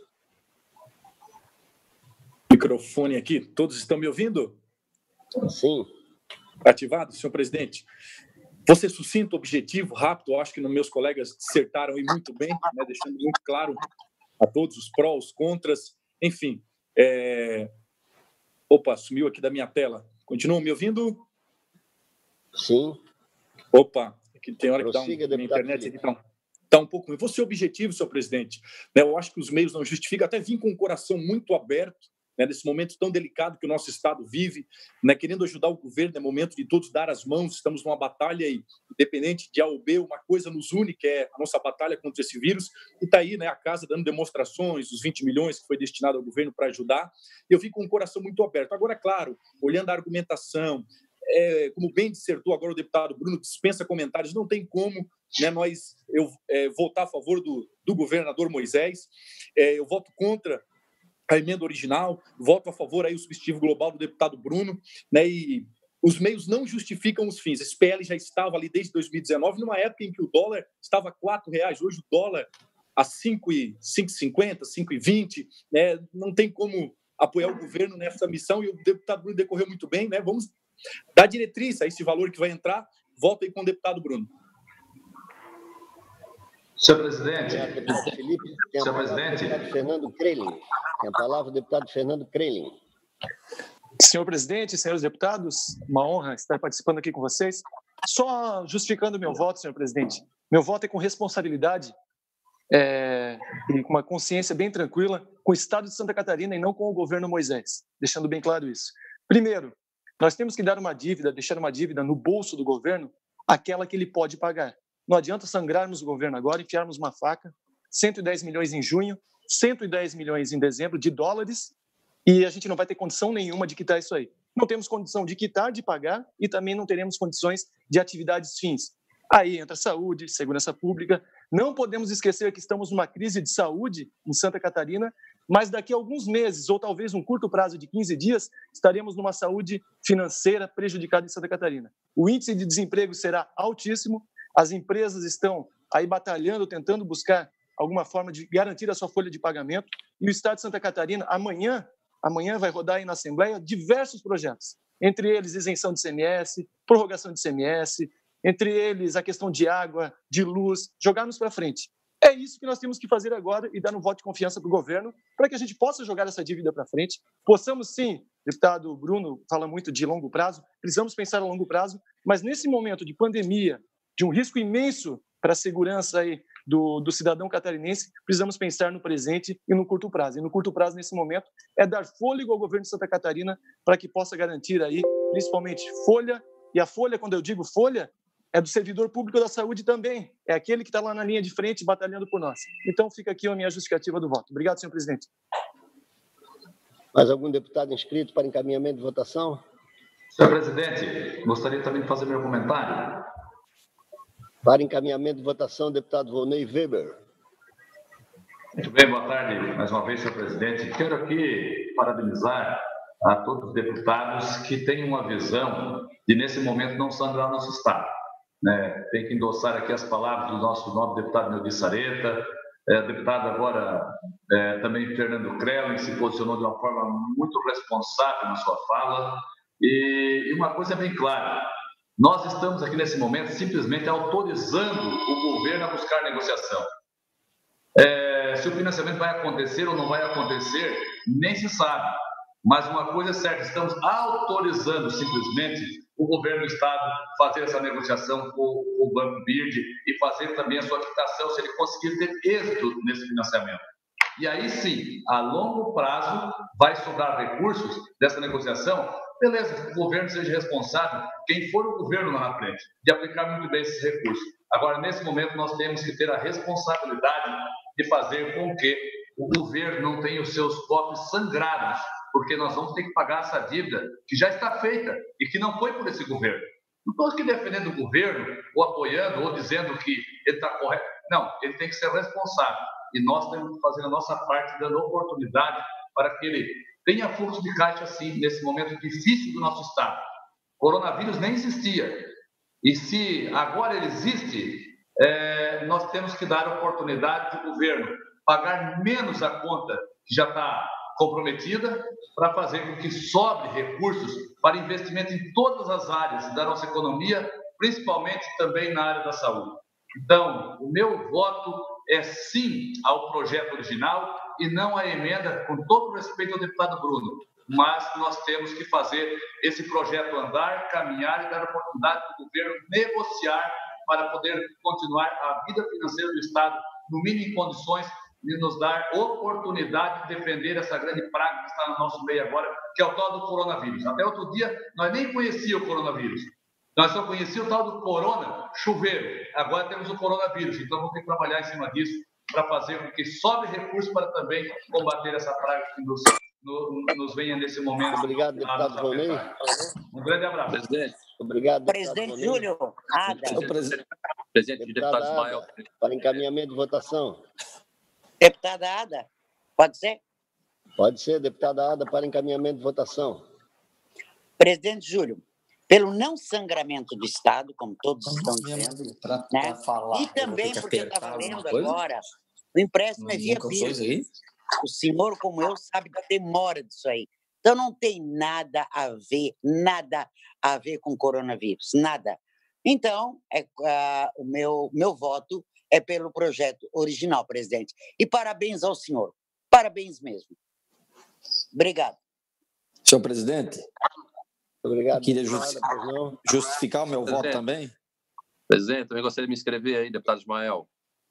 Microfone aqui. Todos estão me ouvindo? Sim. Ativado, senhor presidente. Vou ser sucinto, objetivo, rápido. Eu acho que meus colegas dissertaram aí muito bem, né, deixando muito claro a todos os prós, os contras, enfim. É... Opa, sumiu aqui da minha tela. Continuam me ouvindo? Sim. Opa, aqui tem hora Prossiga, que dá um, minha internet Felipe. então está um pouco ruim. Vou ser objetivo, senhor presidente. Né, eu acho que os meios não justificam, até vim com o coração muito aberto, né, nesse momento tão delicado que o nosso Estado vive, né, querendo ajudar o governo, é momento de todos dar as mãos, estamos numa batalha e, independente de A ou B, uma coisa nos une, que é a nossa batalha contra esse vírus, e está aí, né, a casa dando demonstrações, os vinte milhões que foi destinado ao governo para ajudar, e eu fico com o coração muito aberto. Agora, claro, olhando a argumentação, é, como bem dissertou agora o deputado Bruno, dispensa comentários, não tem como, né, nós, eu é, votar a favor do, do governador Moisés, é, eu voto contra a emenda original, voto a favor aí o substitutivo global do deputado Bruno, né, e os meios não justificam os fins. Esse P L já estava ali desde dois mil e dezenove, numa época em que o dólar estava a quatro reais, hoje o dólar a cinco e cinquenta, cinco e vinte, né, não tem como apoiar o governo nessa missão, e o deputado Bruno decorreu muito bem, né, vamos dar diretriz a esse valor que vai entrar, voto aí com o deputado Bruno. Senhor presidente, deputado Felipe, tem a senhor palavra presidente, o deputado Fernando Krelin. Tem a palavra o deputado Fernando Krelin. Senhor presidente, senhores deputados, uma honra estar participando aqui com vocês. Só justificando meu voto, senhor presidente. Meu voto é com responsabilidade é, e com uma consciência bem tranquila com o Estado de Santa Catarina e não com o governo Moisés, deixando bem claro isso. Primeiro, nós temos que dar uma dívida, deixar uma dívida no bolso do governo, aquela que ele pode pagar. Não adianta sangrarmos o governo agora, enfiarmos uma faca, cento e dez milhões em junho, cento e dez milhões em dezembro de dólares, e a gente não vai ter condição nenhuma de quitar isso aí. Não temos condição de quitar, de pagar, e também não teremos condições de atividades fins. Aí entra saúde, segurança pública. Não podemos esquecer que estamos numa crise de saúde em Santa Catarina, mas daqui a alguns meses, ou talvez um curto prazo de quinze dias, estaremos numa saúde financeira prejudicada em Santa Catarina. O índice de desemprego será altíssimo, as empresas estão aí batalhando, tentando buscar alguma forma de garantir a sua folha de pagamento, e o Estado de Santa Catarina, amanhã, amanhã vai rodar aí na Assembleia diversos projetos, entre eles isenção de I C M S, prorrogação de I C M S, entre eles a questão de água, de luz, jogarmos para frente. É isso que nós temos que fazer agora e dar um voto de confiança para o governo, para que a gente possa jogar essa dívida para frente. Possamos, sim, deputado Bruno fala muito de longo prazo, precisamos pensar a longo prazo, mas nesse momento de pandemia, de um risco imenso para a segurança aí do, do cidadão catarinense, precisamos pensar no presente e no curto prazo. E no curto prazo, nesse momento, é dar fôlego ao governo de Santa Catarina para que possa garantir aí, principalmente, folha. E a folha, quando eu digo folha, é do servidor público da saúde também. É aquele que está lá na linha de frente batalhando por nós. Então, fica aqui a minha justificativa do voto. Obrigado, senhor presidente. Mais algum deputado inscrito para encaminhamento de votação? senhor presidente, gostaria também de fazer meu comentário. Para encaminhamento de votação, deputado Volney Weber. Muito bem, boa tarde mais uma vez, senhor presidente. Quero aqui parabenizar a todos os deputados que têm uma visão de, nesse momento, não sangrar o nosso Estado. Né? Tem que endossar aqui as palavras do nosso nobre deputado Neudi Sareta, é, deputado agora é, também Fernando Krelin, se posicionou de uma forma muito responsável na sua fala. E uma coisa é bem clara, nós estamos aqui nesse momento simplesmente autorizando o governo a buscar negociação. É, se o financiamento vai acontecer ou não vai acontecer, nem se sabe. Mas uma coisa é certa, estamos autorizando simplesmente o governo do Estado fazer essa negociação com, com o Banco B I R D e fazer também a sua quitação se ele conseguir ter êxito nesse financiamento. E aí sim, a longo prazo, vai sobrar recursos dessa negociação. Beleza, que o governo seja responsável, quem for o governo lá na frente, de aplicar muito bem esses recursos. Agora, nesse momento, nós temos que ter a responsabilidade de fazer com que o governo não tenha os seus cofres sangrados, porque nós vamos ter que pagar essa dívida que já está feita e que não foi por esse governo. Não estou aqui defendendo o governo, ou apoiando, ou dizendo que ele está correto. Não, ele tem que ser responsável. E nós temos que fazer a nossa parte, dando oportunidade para que ele tenha fluxo de caixa, assim, nesse momento difícil do nosso Estado. O coronavírus nem existia. E se agora ele existe, é, nós temos que dar oportunidade para o governo pagar menos a conta que já está comprometida, para fazer com que sobre recursos para investimento em todas as áreas da nossa economia, principalmente também na área da saúde. Então, o meu voto é sim ao projeto original e não à emenda, com todo o respeito ao deputado Bruno. Mas nós temos que fazer esse projeto andar, caminhar e dar oportunidade para o governo negociar para poder continuar a vida financeira do Estado, no mínimo em condições de nos dar oportunidade de defender essa grande praga que está no nosso meio agora, que é o tal do coronavírus. Até outro dia, nós nem conhecíamos o coronavírus. Nós só conhecíamos o tal do corona, chuveiro. Agora temos o coronavírus. Então, vamos ter que trabalhar em cima disso para fazer com que sobre recursos para também combater essa praga que nos, no, nos venha nesse momento. Obrigado, deputado Ronei. Um grande abraço. Presidente. Obrigado, Presidente Júlio, Ada. Presidente, presidente deputado Ismael. Para encaminhamento de votação. Deputada Ada, pode ser? Pode ser, deputada Ada, para encaminhamento de votação. Presidente Júlio, pelo não sangramento do Estado, como todos estão dizendo, pra, né? pra falar, E também porque eu estava lendo agora, o empréstimo é via B I R D. O senhor, como eu, sabe da demora disso aí. Então, não tem nada a ver, nada a ver com coronavírus, nada. Então, é, uh, o meu, meu voto é pelo projeto original, presidente. E parabéns ao senhor. Parabéns mesmo. Obrigado. Senhor presidente, obrigado. Queria justi justificar o meu presidente, voto também. Presidente, também gostaria de me inscrever aí, deputado Ismael.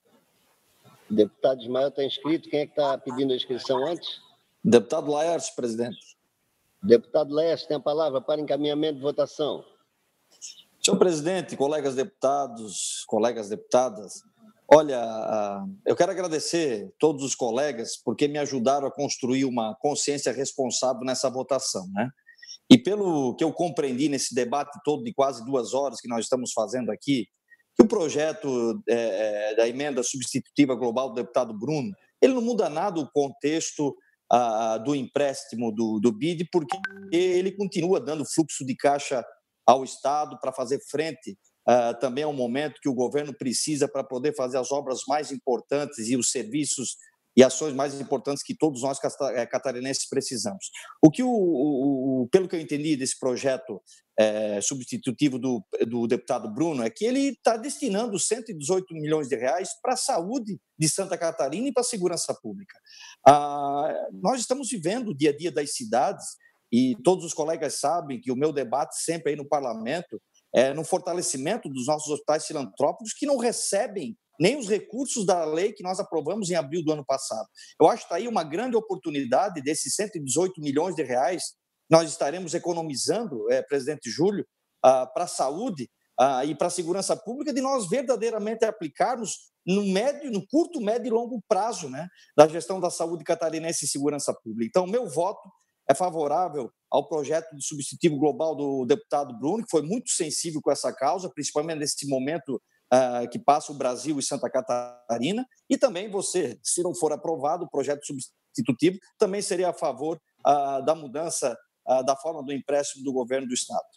Deputado Ismael está inscrito. Quem é que está pedindo a inscrição antes? Deputado Laércio, presidente. Deputado Laércio, tem a palavra para encaminhamento de votação. Senhor presidente, colegas deputados, colegas deputadas, olha, eu quero agradecer todos os colegas porque me ajudaram a construir uma consciência responsável nessa votação, né? E pelo que eu compreendi nesse debate todo de quase duas horas que nós estamos fazendo aqui, que o projeto é, da emenda substitutiva global do deputado Bruno, ele não muda nada o contexto ah, do empréstimo do, do B I D, porque ele continua dando fluxo de caixa ao Estado para fazer frente uh, também ao momento que o governo precisa para poder fazer as obras mais importantes e os serviços e ações mais importantes que todos nós catarinenses precisamos. O que, o, o, o pelo que eu entendi desse projeto é, substitutivo do, do deputado Bruno, é que ele está destinando cento e dezoito milhões de reais para a saúde de Santa Catarina e para a segurança pública. Ah, nós estamos vivendo o dia a dia das cidades, e todos os colegas sabem que o meu debate sempre aí no parlamento é no fortalecimento dos nossos hospitais filantrópicos que não recebem nem os recursos da lei que nós aprovamos em abril do ano passado. Eu acho que está aí uma grande oportunidade desses cento e dezoito milhões de reais que nós estaremos economizando, é, presidente Júlio, ah, para a saúde ah, e para a segurança pública, de nós verdadeiramente aplicarmos no médio, no curto, médio e longo prazo, né, da gestão da saúde catarinense e segurança pública. Então, o meu voto é favorável ao projeto de substitutivo global do deputado Bruno, que foi muito sensível com essa causa, principalmente nesse momento uh, que passa o Brasil e Santa Catarina, e também você, se não for aprovado o projeto substitutivo, também seria a favor uh, da mudança uh, da forma do empréstimo do governo do Estado.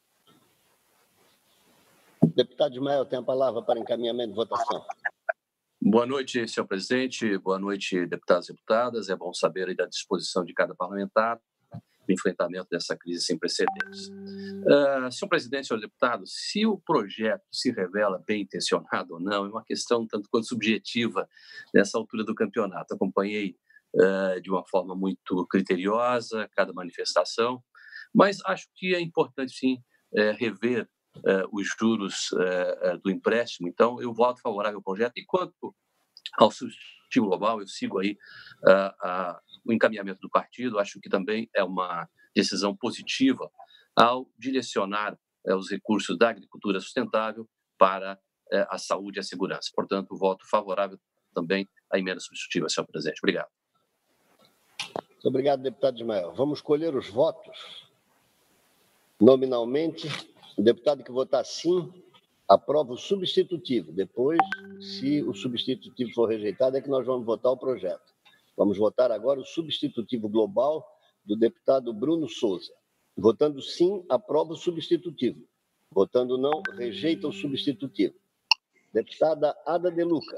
Deputado Ismael, tem a palavra para encaminhamento de votação. Boa noite, senhor presidente. Boa noite, deputados e deputadas. É bom saber aí da disposição de cada parlamentar. o enfrentamento dessa crise sem precedentes. Uh, senhor presidente, senhores deputados, se o projeto se revela bem intencionado ou não, é uma questão tanto quanto subjetiva nessa altura do campeonato. Acompanhei uh, de uma forma muito criteriosa cada manifestação, mas acho que é importante, sim, uh, rever uh, os juros uh, do empréstimo. Então, eu voto favorável ao projeto. E quanto ao substitutivo global, eu sigo aí uh, uh, o encaminhamento do partido. Acho que também é uma decisão positiva ao direcionar uh, os recursos da agricultura sustentável para uh, a saúde e a segurança. Portanto, voto favorável também à emenda substitutiva, senhor presidente. Obrigado. Muito obrigado, deputado Ismael. Vamos escolher os votos. Nominalmente, o deputado que votar sim, aprova o substitutivo. Depois, se o substitutivo for rejeitado, é que nós vamos votar o projeto. Vamos votar agora o substitutivo global do deputado Bruno Souza. Votando sim, aprova o substitutivo. Votando não, rejeita o substitutivo. Deputada Ada De Luca.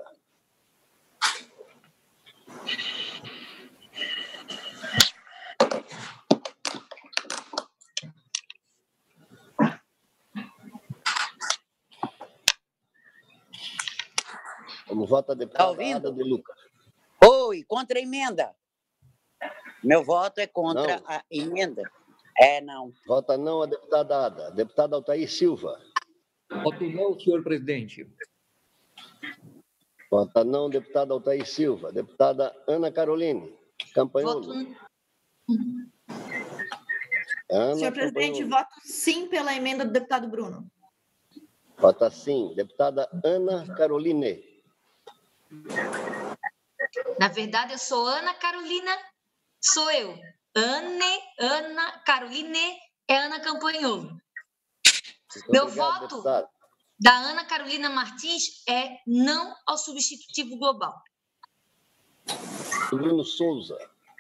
Como vota a deputada tá Ada De Luca. Oi, contra a emenda. Meu voto é contra não. a emenda. É, não. Vota não a deputada Ada. Deputada Altair Silva. Voto não, senhor presidente. Vota não, deputada Altair Silva. Deputada Ana Caroline Campanholo. Voto... Ana senhor presidente, Campanholo. voto sim pela emenda do deputado Bruno. Vota sim. Deputada Ana Caroline. Na verdade, eu sou Ana Carolina, sou eu. Anne, Ana Caroline é Ana Campanholo. Muito Meu obrigado, voto deputado. da Ana Carolina Martins é não ao substitutivo global. Bruno Souza.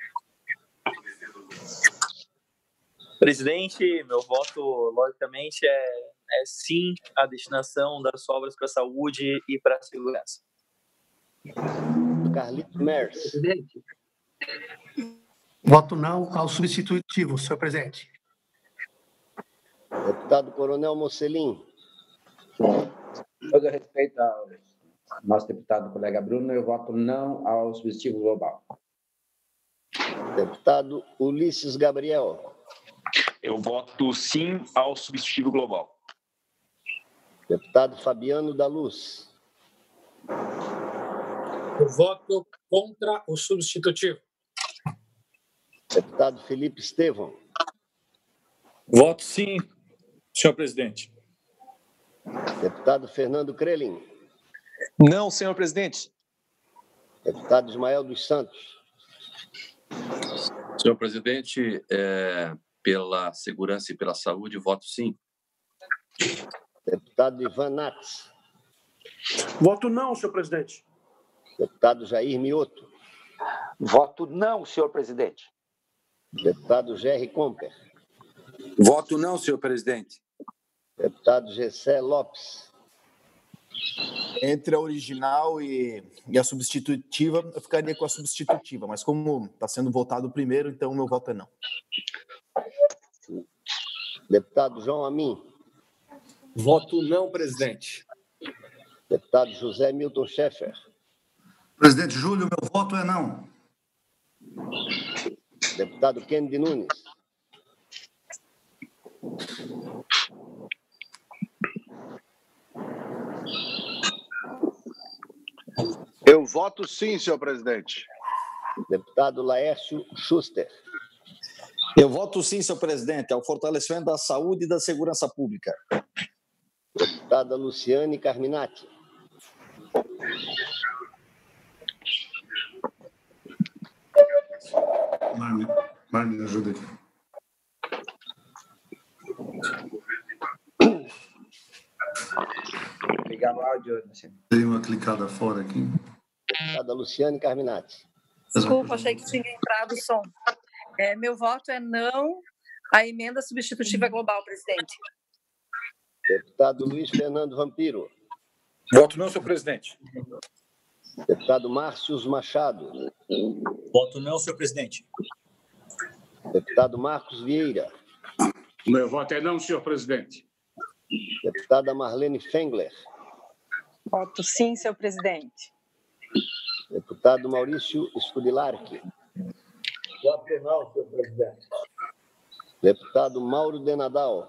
Presidente, meu voto, logicamente, é, é sim a destinação das obras para a saúde e para a segurança. Carlito Mers. Presidente. Voto não ao substitutivo, senhor presidente. Deputado Coronel Mocelin. Todo respeito ao nosso deputado colega Bruno, eu voto não ao substitutivo global. Deputado Ulisses Gabriel. Eu voto sim ao substitutivo global. Deputado Fabiano da Luz. Eu voto contra o substitutivo. Deputado Felipe Estevão. Voto sim, senhor presidente. Deputado Fernando Crelin. Não, senhor presidente. Deputado Ismael dos Santos. Senhor presidente, é, pela segurança e pela saúde, voto sim. Deputado Ivan Nats. Voto não, senhor presidente. Deputado Jair Mioto. Voto não, senhor presidente. Deputado Gerry Comper. Voto não, senhor presidente. Deputado Gessé Lopes. Entre a original e, e a substitutiva, eu ficaria com a substitutiva, mas como está sendo votado primeiro, então o meu voto é não. Deputado João Amin. Voto não, presidente. Deputado José Milton Schaeffer. Presidente Júlio, meu voto é não. Deputado Kennedy Nunes. Eu voto sim, senhor presidente. Deputado Laércio Schuster. Eu voto sim, senhor presidente, ao fortalecimento da saúde e da segurança pública. Deputada Luciane Carminati. Marme, Marme, me ajuda aqui. Ligar o áudio. Dei uma clicada fora aqui. Deputada Luciane Carminati. Desculpa, achei que tinha entrado o som. É, meu voto é não à emenda substitutiva global, presidente. Deputado Luiz Fernando Vampiro. Voto não, senhor presidente. Deputado Márcios Machado. Voto não, senhor presidente. Deputado Marcos Vieira. Meu voto é não, senhor presidente. Deputada Marlene Fengler. Voto sim, senhor presidente. Deputado Maurício Scudilarchi. Voto não, senhor presidente. Deputado Mauro de Nadal.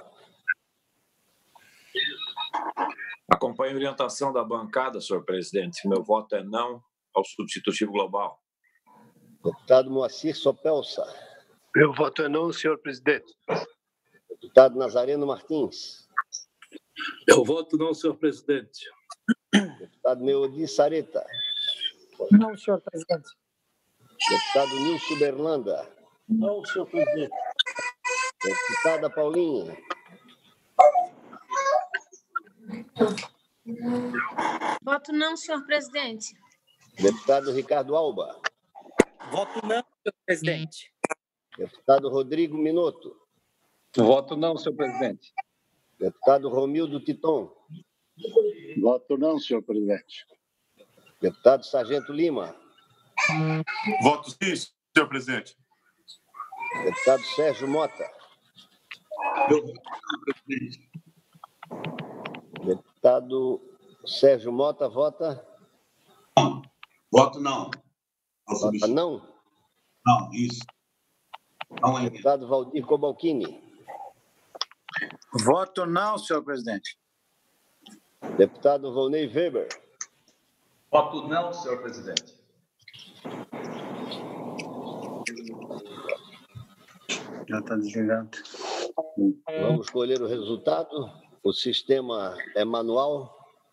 Acompanho a orientação da bancada, senhor presidente. Meu voto é não ao substitutivo global. Deputado Moacir Sopelsa. Meu voto é não, senhor presidente. Deputado Nazareno Martins. Eu voto não, senhor presidente. Deputado Neodi Sareta. Não, senhor presidente. Deputado Nilson Berlanda. Não, senhor presidente. Deputada Paulinha. Voto não, senhor presidente. Deputado Ricardo Alba. Voto não, senhor presidente. Deputado Rodrigo Minotto. Voto não, senhor presidente. Deputado Romildo Titon. Voto não, senhor presidente. Deputado Sargento Lima. Voto sim, senhor presidente. Deputado Sérgio Mota. Eu voto não, presidente. Deputado Sérgio Mota vota? Voto não. Vota não? Não, isso. Não é. Deputado Valdir Cobalcini. Voto não, senhor presidente. Deputado Volney Weber. Voto não, senhor presidente. Já está desligado. Vamos escolher o resultado. O sistema é manual.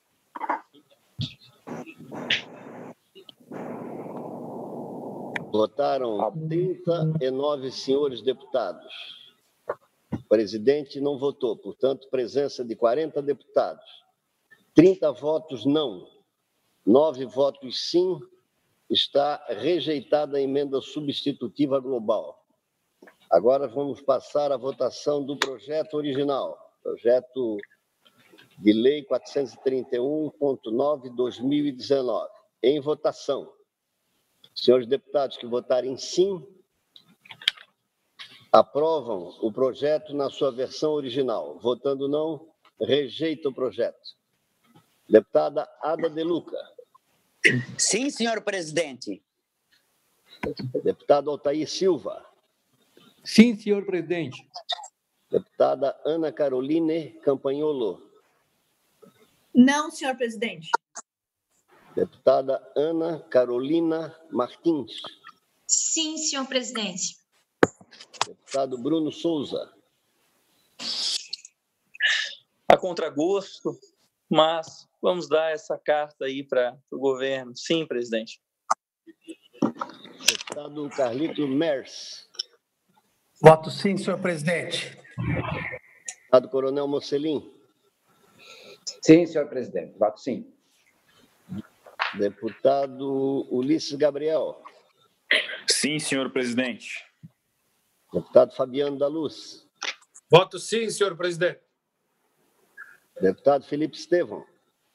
Votaram trinta e nove senhores deputados. O presidente não votou, portanto, presença de quarenta deputados. trinta votos não, nove votos sim. Está rejeitada a emenda substitutiva global. Agora vamos passar à votação do projeto original. Projeto de Lei quatrocentos e trinta e um ponto nove barra dois mil e dezenove. Em votação. Senhores deputados que votarem sim, aprovam o projeto na sua versão original. Votando não, rejeita o projeto. Deputada Ada De Luca. Sim, senhor presidente. Deputado Altair Silva. Sim, senhor presidente. Deputada Ana Caroline Campagnolo. Não, senhor presidente. Deputada Ana Carolina Martins. Sim, senhor presidente. Deputado Bruno Souza. A contragosto, mas vamos dar essa carta aí para o governo. Sim, presidente. Deputado Carlito Mers. Voto sim, senhor presidente. Deputado Coronel Mocelin. Sim, senhor presidente. Voto sim. Deputado Ulisses Gabriel. Sim, senhor presidente. Deputado Fabiano da Luz. Voto sim, senhor presidente. Deputado Felipe Estevão.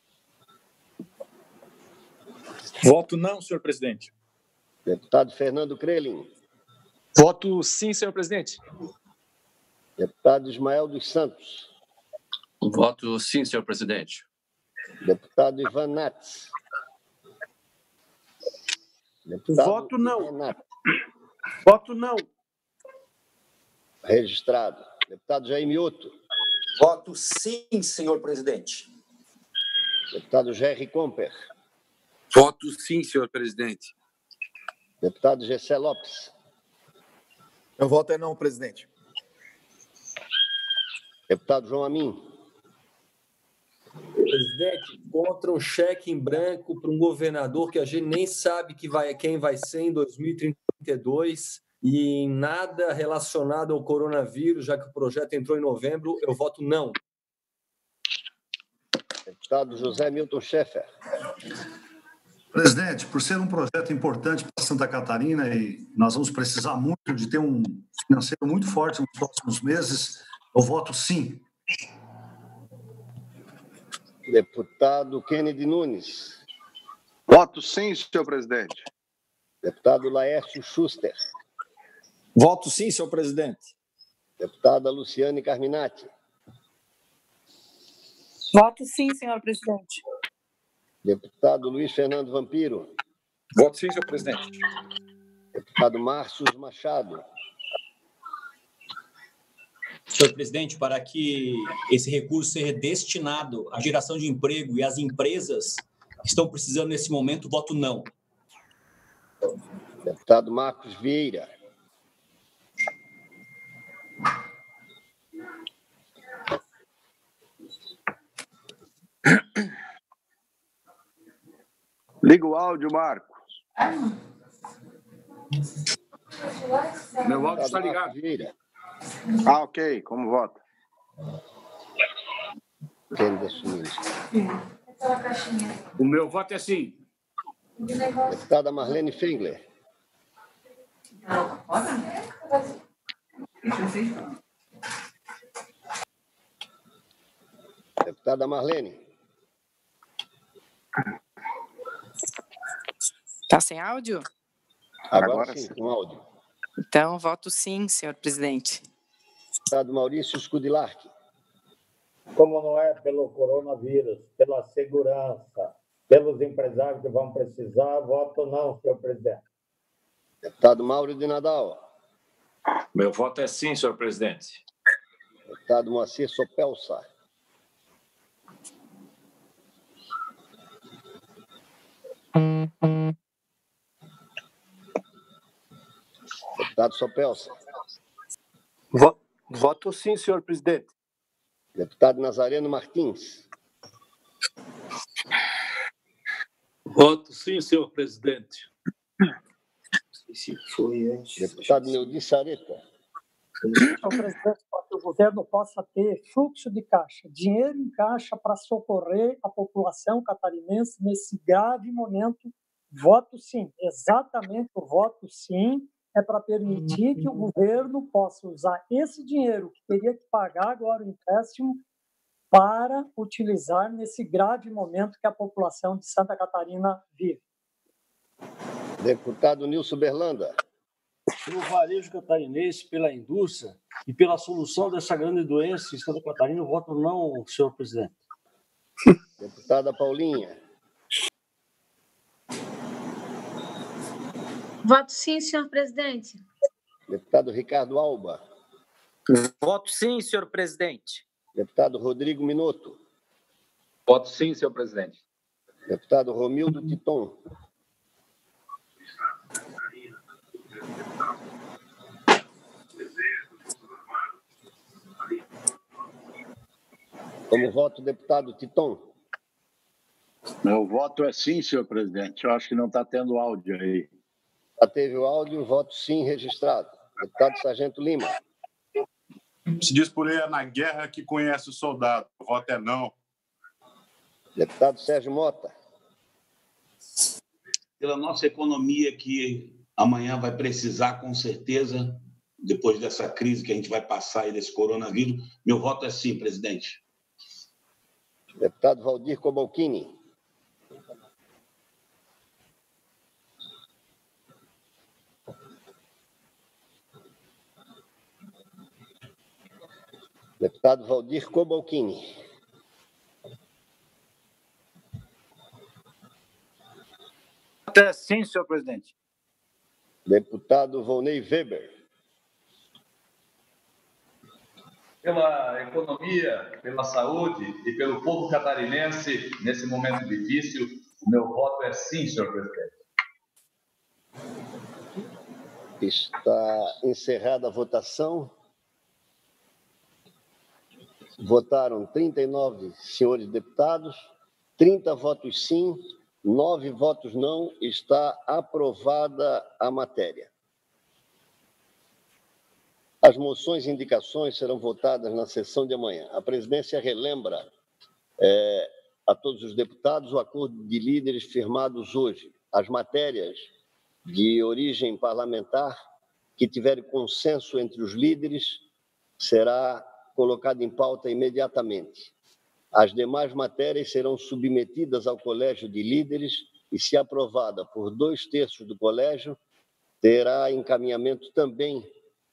Voto não, senhor presidente. Deputado Fernando Crelin. Voto sim, senhor presidente. Deputado Ismael dos Santos. Voto sim, senhor presidente. Deputado Ivan Nats. Deputado Voto não. Ivan Nats. Voto não. Registrado. Deputado Jair Mioto. Voto sim, senhor presidente. Deputado Jerry Comper. Voto sim, senhor presidente. Deputado Gessé Lopes. Meu voto é não, presidente. Deputado João Amin. Presidente, contra um cheque em branco para um governador que a gente nem sabe que vai, quem vai ser em dois mil e trinta e dois e em nada relacionado ao coronavírus, já que o projeto entrou em novembro, eu voto não. Deputado José Milton Schaeffer. Presidente, por ser um projeto importante para Santa Catarina e nós vamos precisar muito de ter um financeiro muito forte nos próximos meses, eu voto sim. Deputado Kennedy Nunes. Voto sim, senhor presidente. Deputado Laércio Schuster. Voto sim, senhor presidente. Deputada Luciane Carminati. Voto sim, senhor presidente. Deputado Luiz Fernando Vampiro. Voto sim, senhor presidente. Deputado Márcios Machado. Senhor presidente, para que esse recurso seja destinado à geração de emprego e às empresas que estão precisando nesse momento, voto não. Deputado Marcos Vieira. Liga o áudio, Marcos. Meu áudio está ligado. Vieira. Ah, ok. Como vota? O meu voto é sim. Deputada Marlene Fengler. Deputada Marlene. Está sem áudio? Agora, Agora sim, sim. com áudio. Então, voto sim, senhor presidente. Deputado Maurício Scudilarchi. Como não é pelo coronavírus, pela segurança, pelos empresários que vão precisar, voto não, senhor presidente. Deputado Mauro de Nadal. Meu voto é sim, senhor presidente. Deputado Moacir Sopelsa. Deputado Sopelsa. Voto sim, senhor presidente. Deputado Nazareno Martins. Voto sim, senhor presidente. Se foi antes. Deputado Neudi Sareta. Senhor presidente, para que o governo possa ter fluxo de caixa, dinheiro em caixa para socorrer a população catarinense nesse grave momento, voto sim. Exatamente o voto sim é para permitir que o governo possa usar esse dinheiro que teria que pagar agora o empréstimo para utilizar nesse grave momento que a população de Santa Catarina vive. Deputado Nilson Berlanda. Pelo varejo catarinense, pela indústria e pela solução dessa grande doença em Santa Catarina, eu voto não, senhor presidente. Deputada Paulinha. Voto sim, senhor presidente. Deputado Ricardo Alba. Voto sim, senhor presidente. Deputado Rodrigo Minotto. Voto sim, senhor presidente. Deputado Romildo Titon. Como voto, deputado Titon. Meu voto é sim, senhor presidente. Eu acho que não está tendo áudio aí. Já teve o áudio, voto sim registrado. Deputado Sargento Lima. Se diz por aí, é na guerra que conhece o soldado. O voto é não. Deputado Sérgio Mota. Pela nossa economia que amanhã vai precisar, com certeza, depois dessa crise que a gente vai passar aí desse coronavírus, meu voto é sim, presidente. Deputado Valdir Cobalcini. Deputado Valdir Cobalcini. Até sim, senhor presidente. Deputado Volney Weber. Pela economia, pela saúde e pelo povo catarinense, nesse momento difícil, o meu voto é sim, senhor presidente. Está encerrada a votação. Votaram trinta e nove senhores deputados, trinta votos sim, nove votos não. Está aprovada a matéria. As moções e indicações serão votadas na sessão de amanhã. A presidência relembra é, a todos os deputados o acordo de líderes firmados hoje. As matérias de origem parlamentar que tiverem consenso entre os líderes será colocado em pauta imediatamente. As demais matérias serão submetidas ao colégio de líderes e, se aprovada por dois terços do colégio, terá encaminhamento também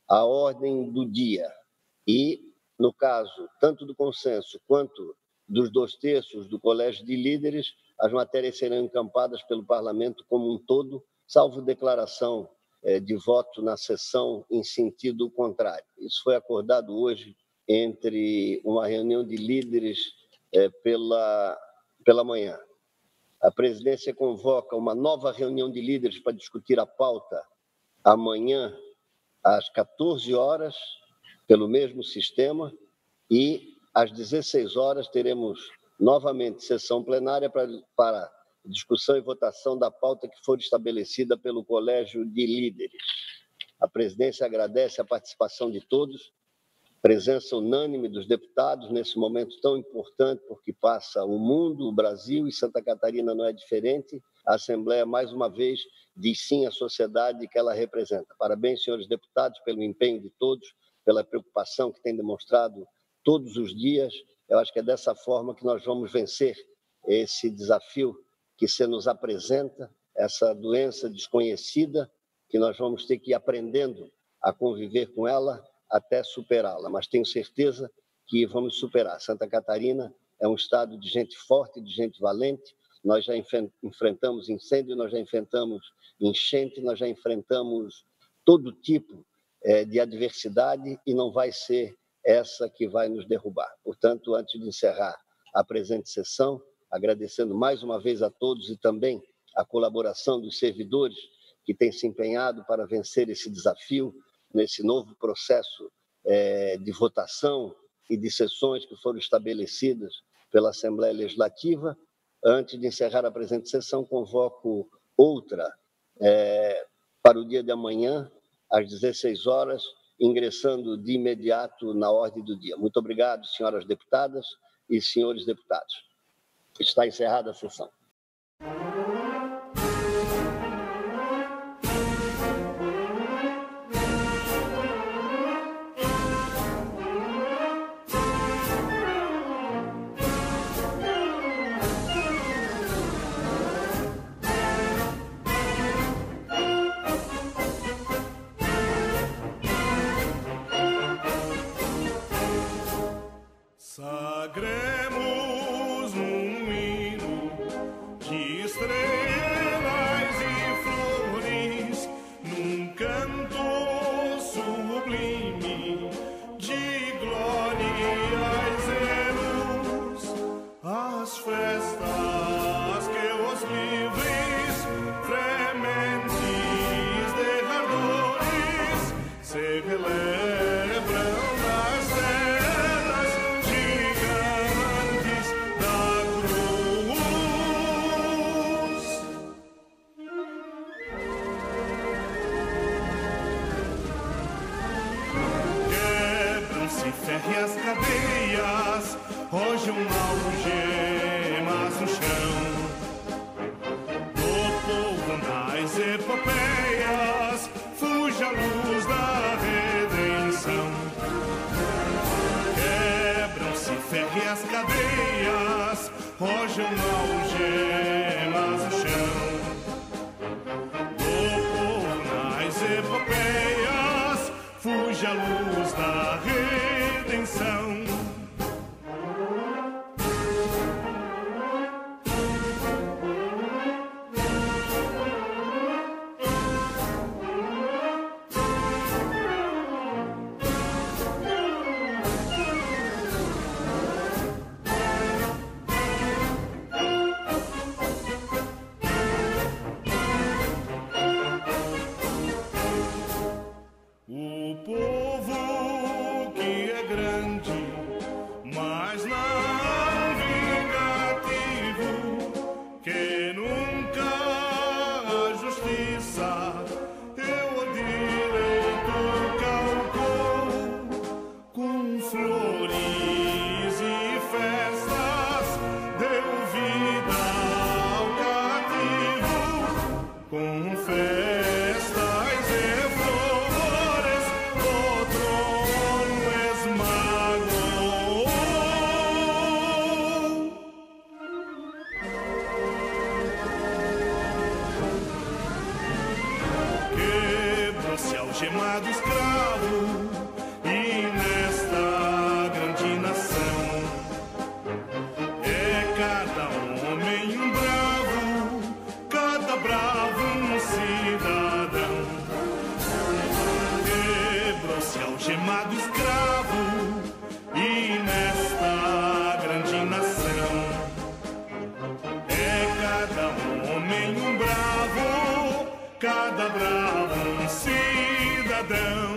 a ordem do dia e, no caso, tanto do consenso quanto dos dois terços do Colégio de Líderes, as matérias serão encampadas pelo Parlamento como um todo, salvo declaração eh, de voto na sessão em sentido contrário. Isso foi acordado hoje entre uma reunião de líderes eh, pela, pela manhã. A presidência convoca uma nova reunião de líderes para discutir a pauta amanhã, às quatorze horas, pelo mesmo sistema, e às dezesseis horas teremos novamente sessão plenária para, para discussão e votação da pauta que for estabelecida pelo Colégio de Líderes. A presidência agradece a participação de todos, presença unânime dos deputados nesse momento tão importante, porque passa o mundo, o Brasil, e Santa Catarina não é diferente. A Assembleia, mais uma vez, diz sim à sociedade que ela representa. Parabéns, senhores deputados, pelo empenho de todos, pela preocupação que têm demonstrado todos os dias. Eu acho que é dessa forma que nós vamos vencer esse desafio que se nos apresenta, essa doença desconhecida, que nós vamos ter que ir aprendendo a conviver com ela até superá-la. Mas tenho certeza que vamos superar. Santa Catarina é um estado de gente forte, de gente valente. Nós já enfrentamos incêndio, nós já enfrentamos enchente, nós já enfrentamos todo tipo é, de adversidade e não vai ser essa que vai nos derrubar. Portanto, antes de encerrar a presente sessão, agradecendo mais uma vez a todos e também a colaboração dos servidores que têm se empenhado para vencer esse desafio nesse novo processo é, de votação e de sessões que foram estabelecidas pela Assembleia Legislativa. Antes de encerrar a presente sessão, convoco outra é, para o dia de amanhã, às dezesseis horas, ingressando de imediato na ordem do dia. Muito obrigado, senhoras deputadas e senhores deputados. Está encerrada a sessão. Sagremos num hino de estrelas e flores, num canto sublime de glórias e luz, as festas que os livres, frementes de ardores, se relembram nas terras gigantes da cruz. Quebram-se férreas cadeias, rojam algemas no chão. Do povo das epopeias fuge a luz da redenção. Quebram-se férreas cadeias, rojam algemas no chão. Do povo nas epopeias fuge a luz da redenção. O povo que é grande bravo cidadão.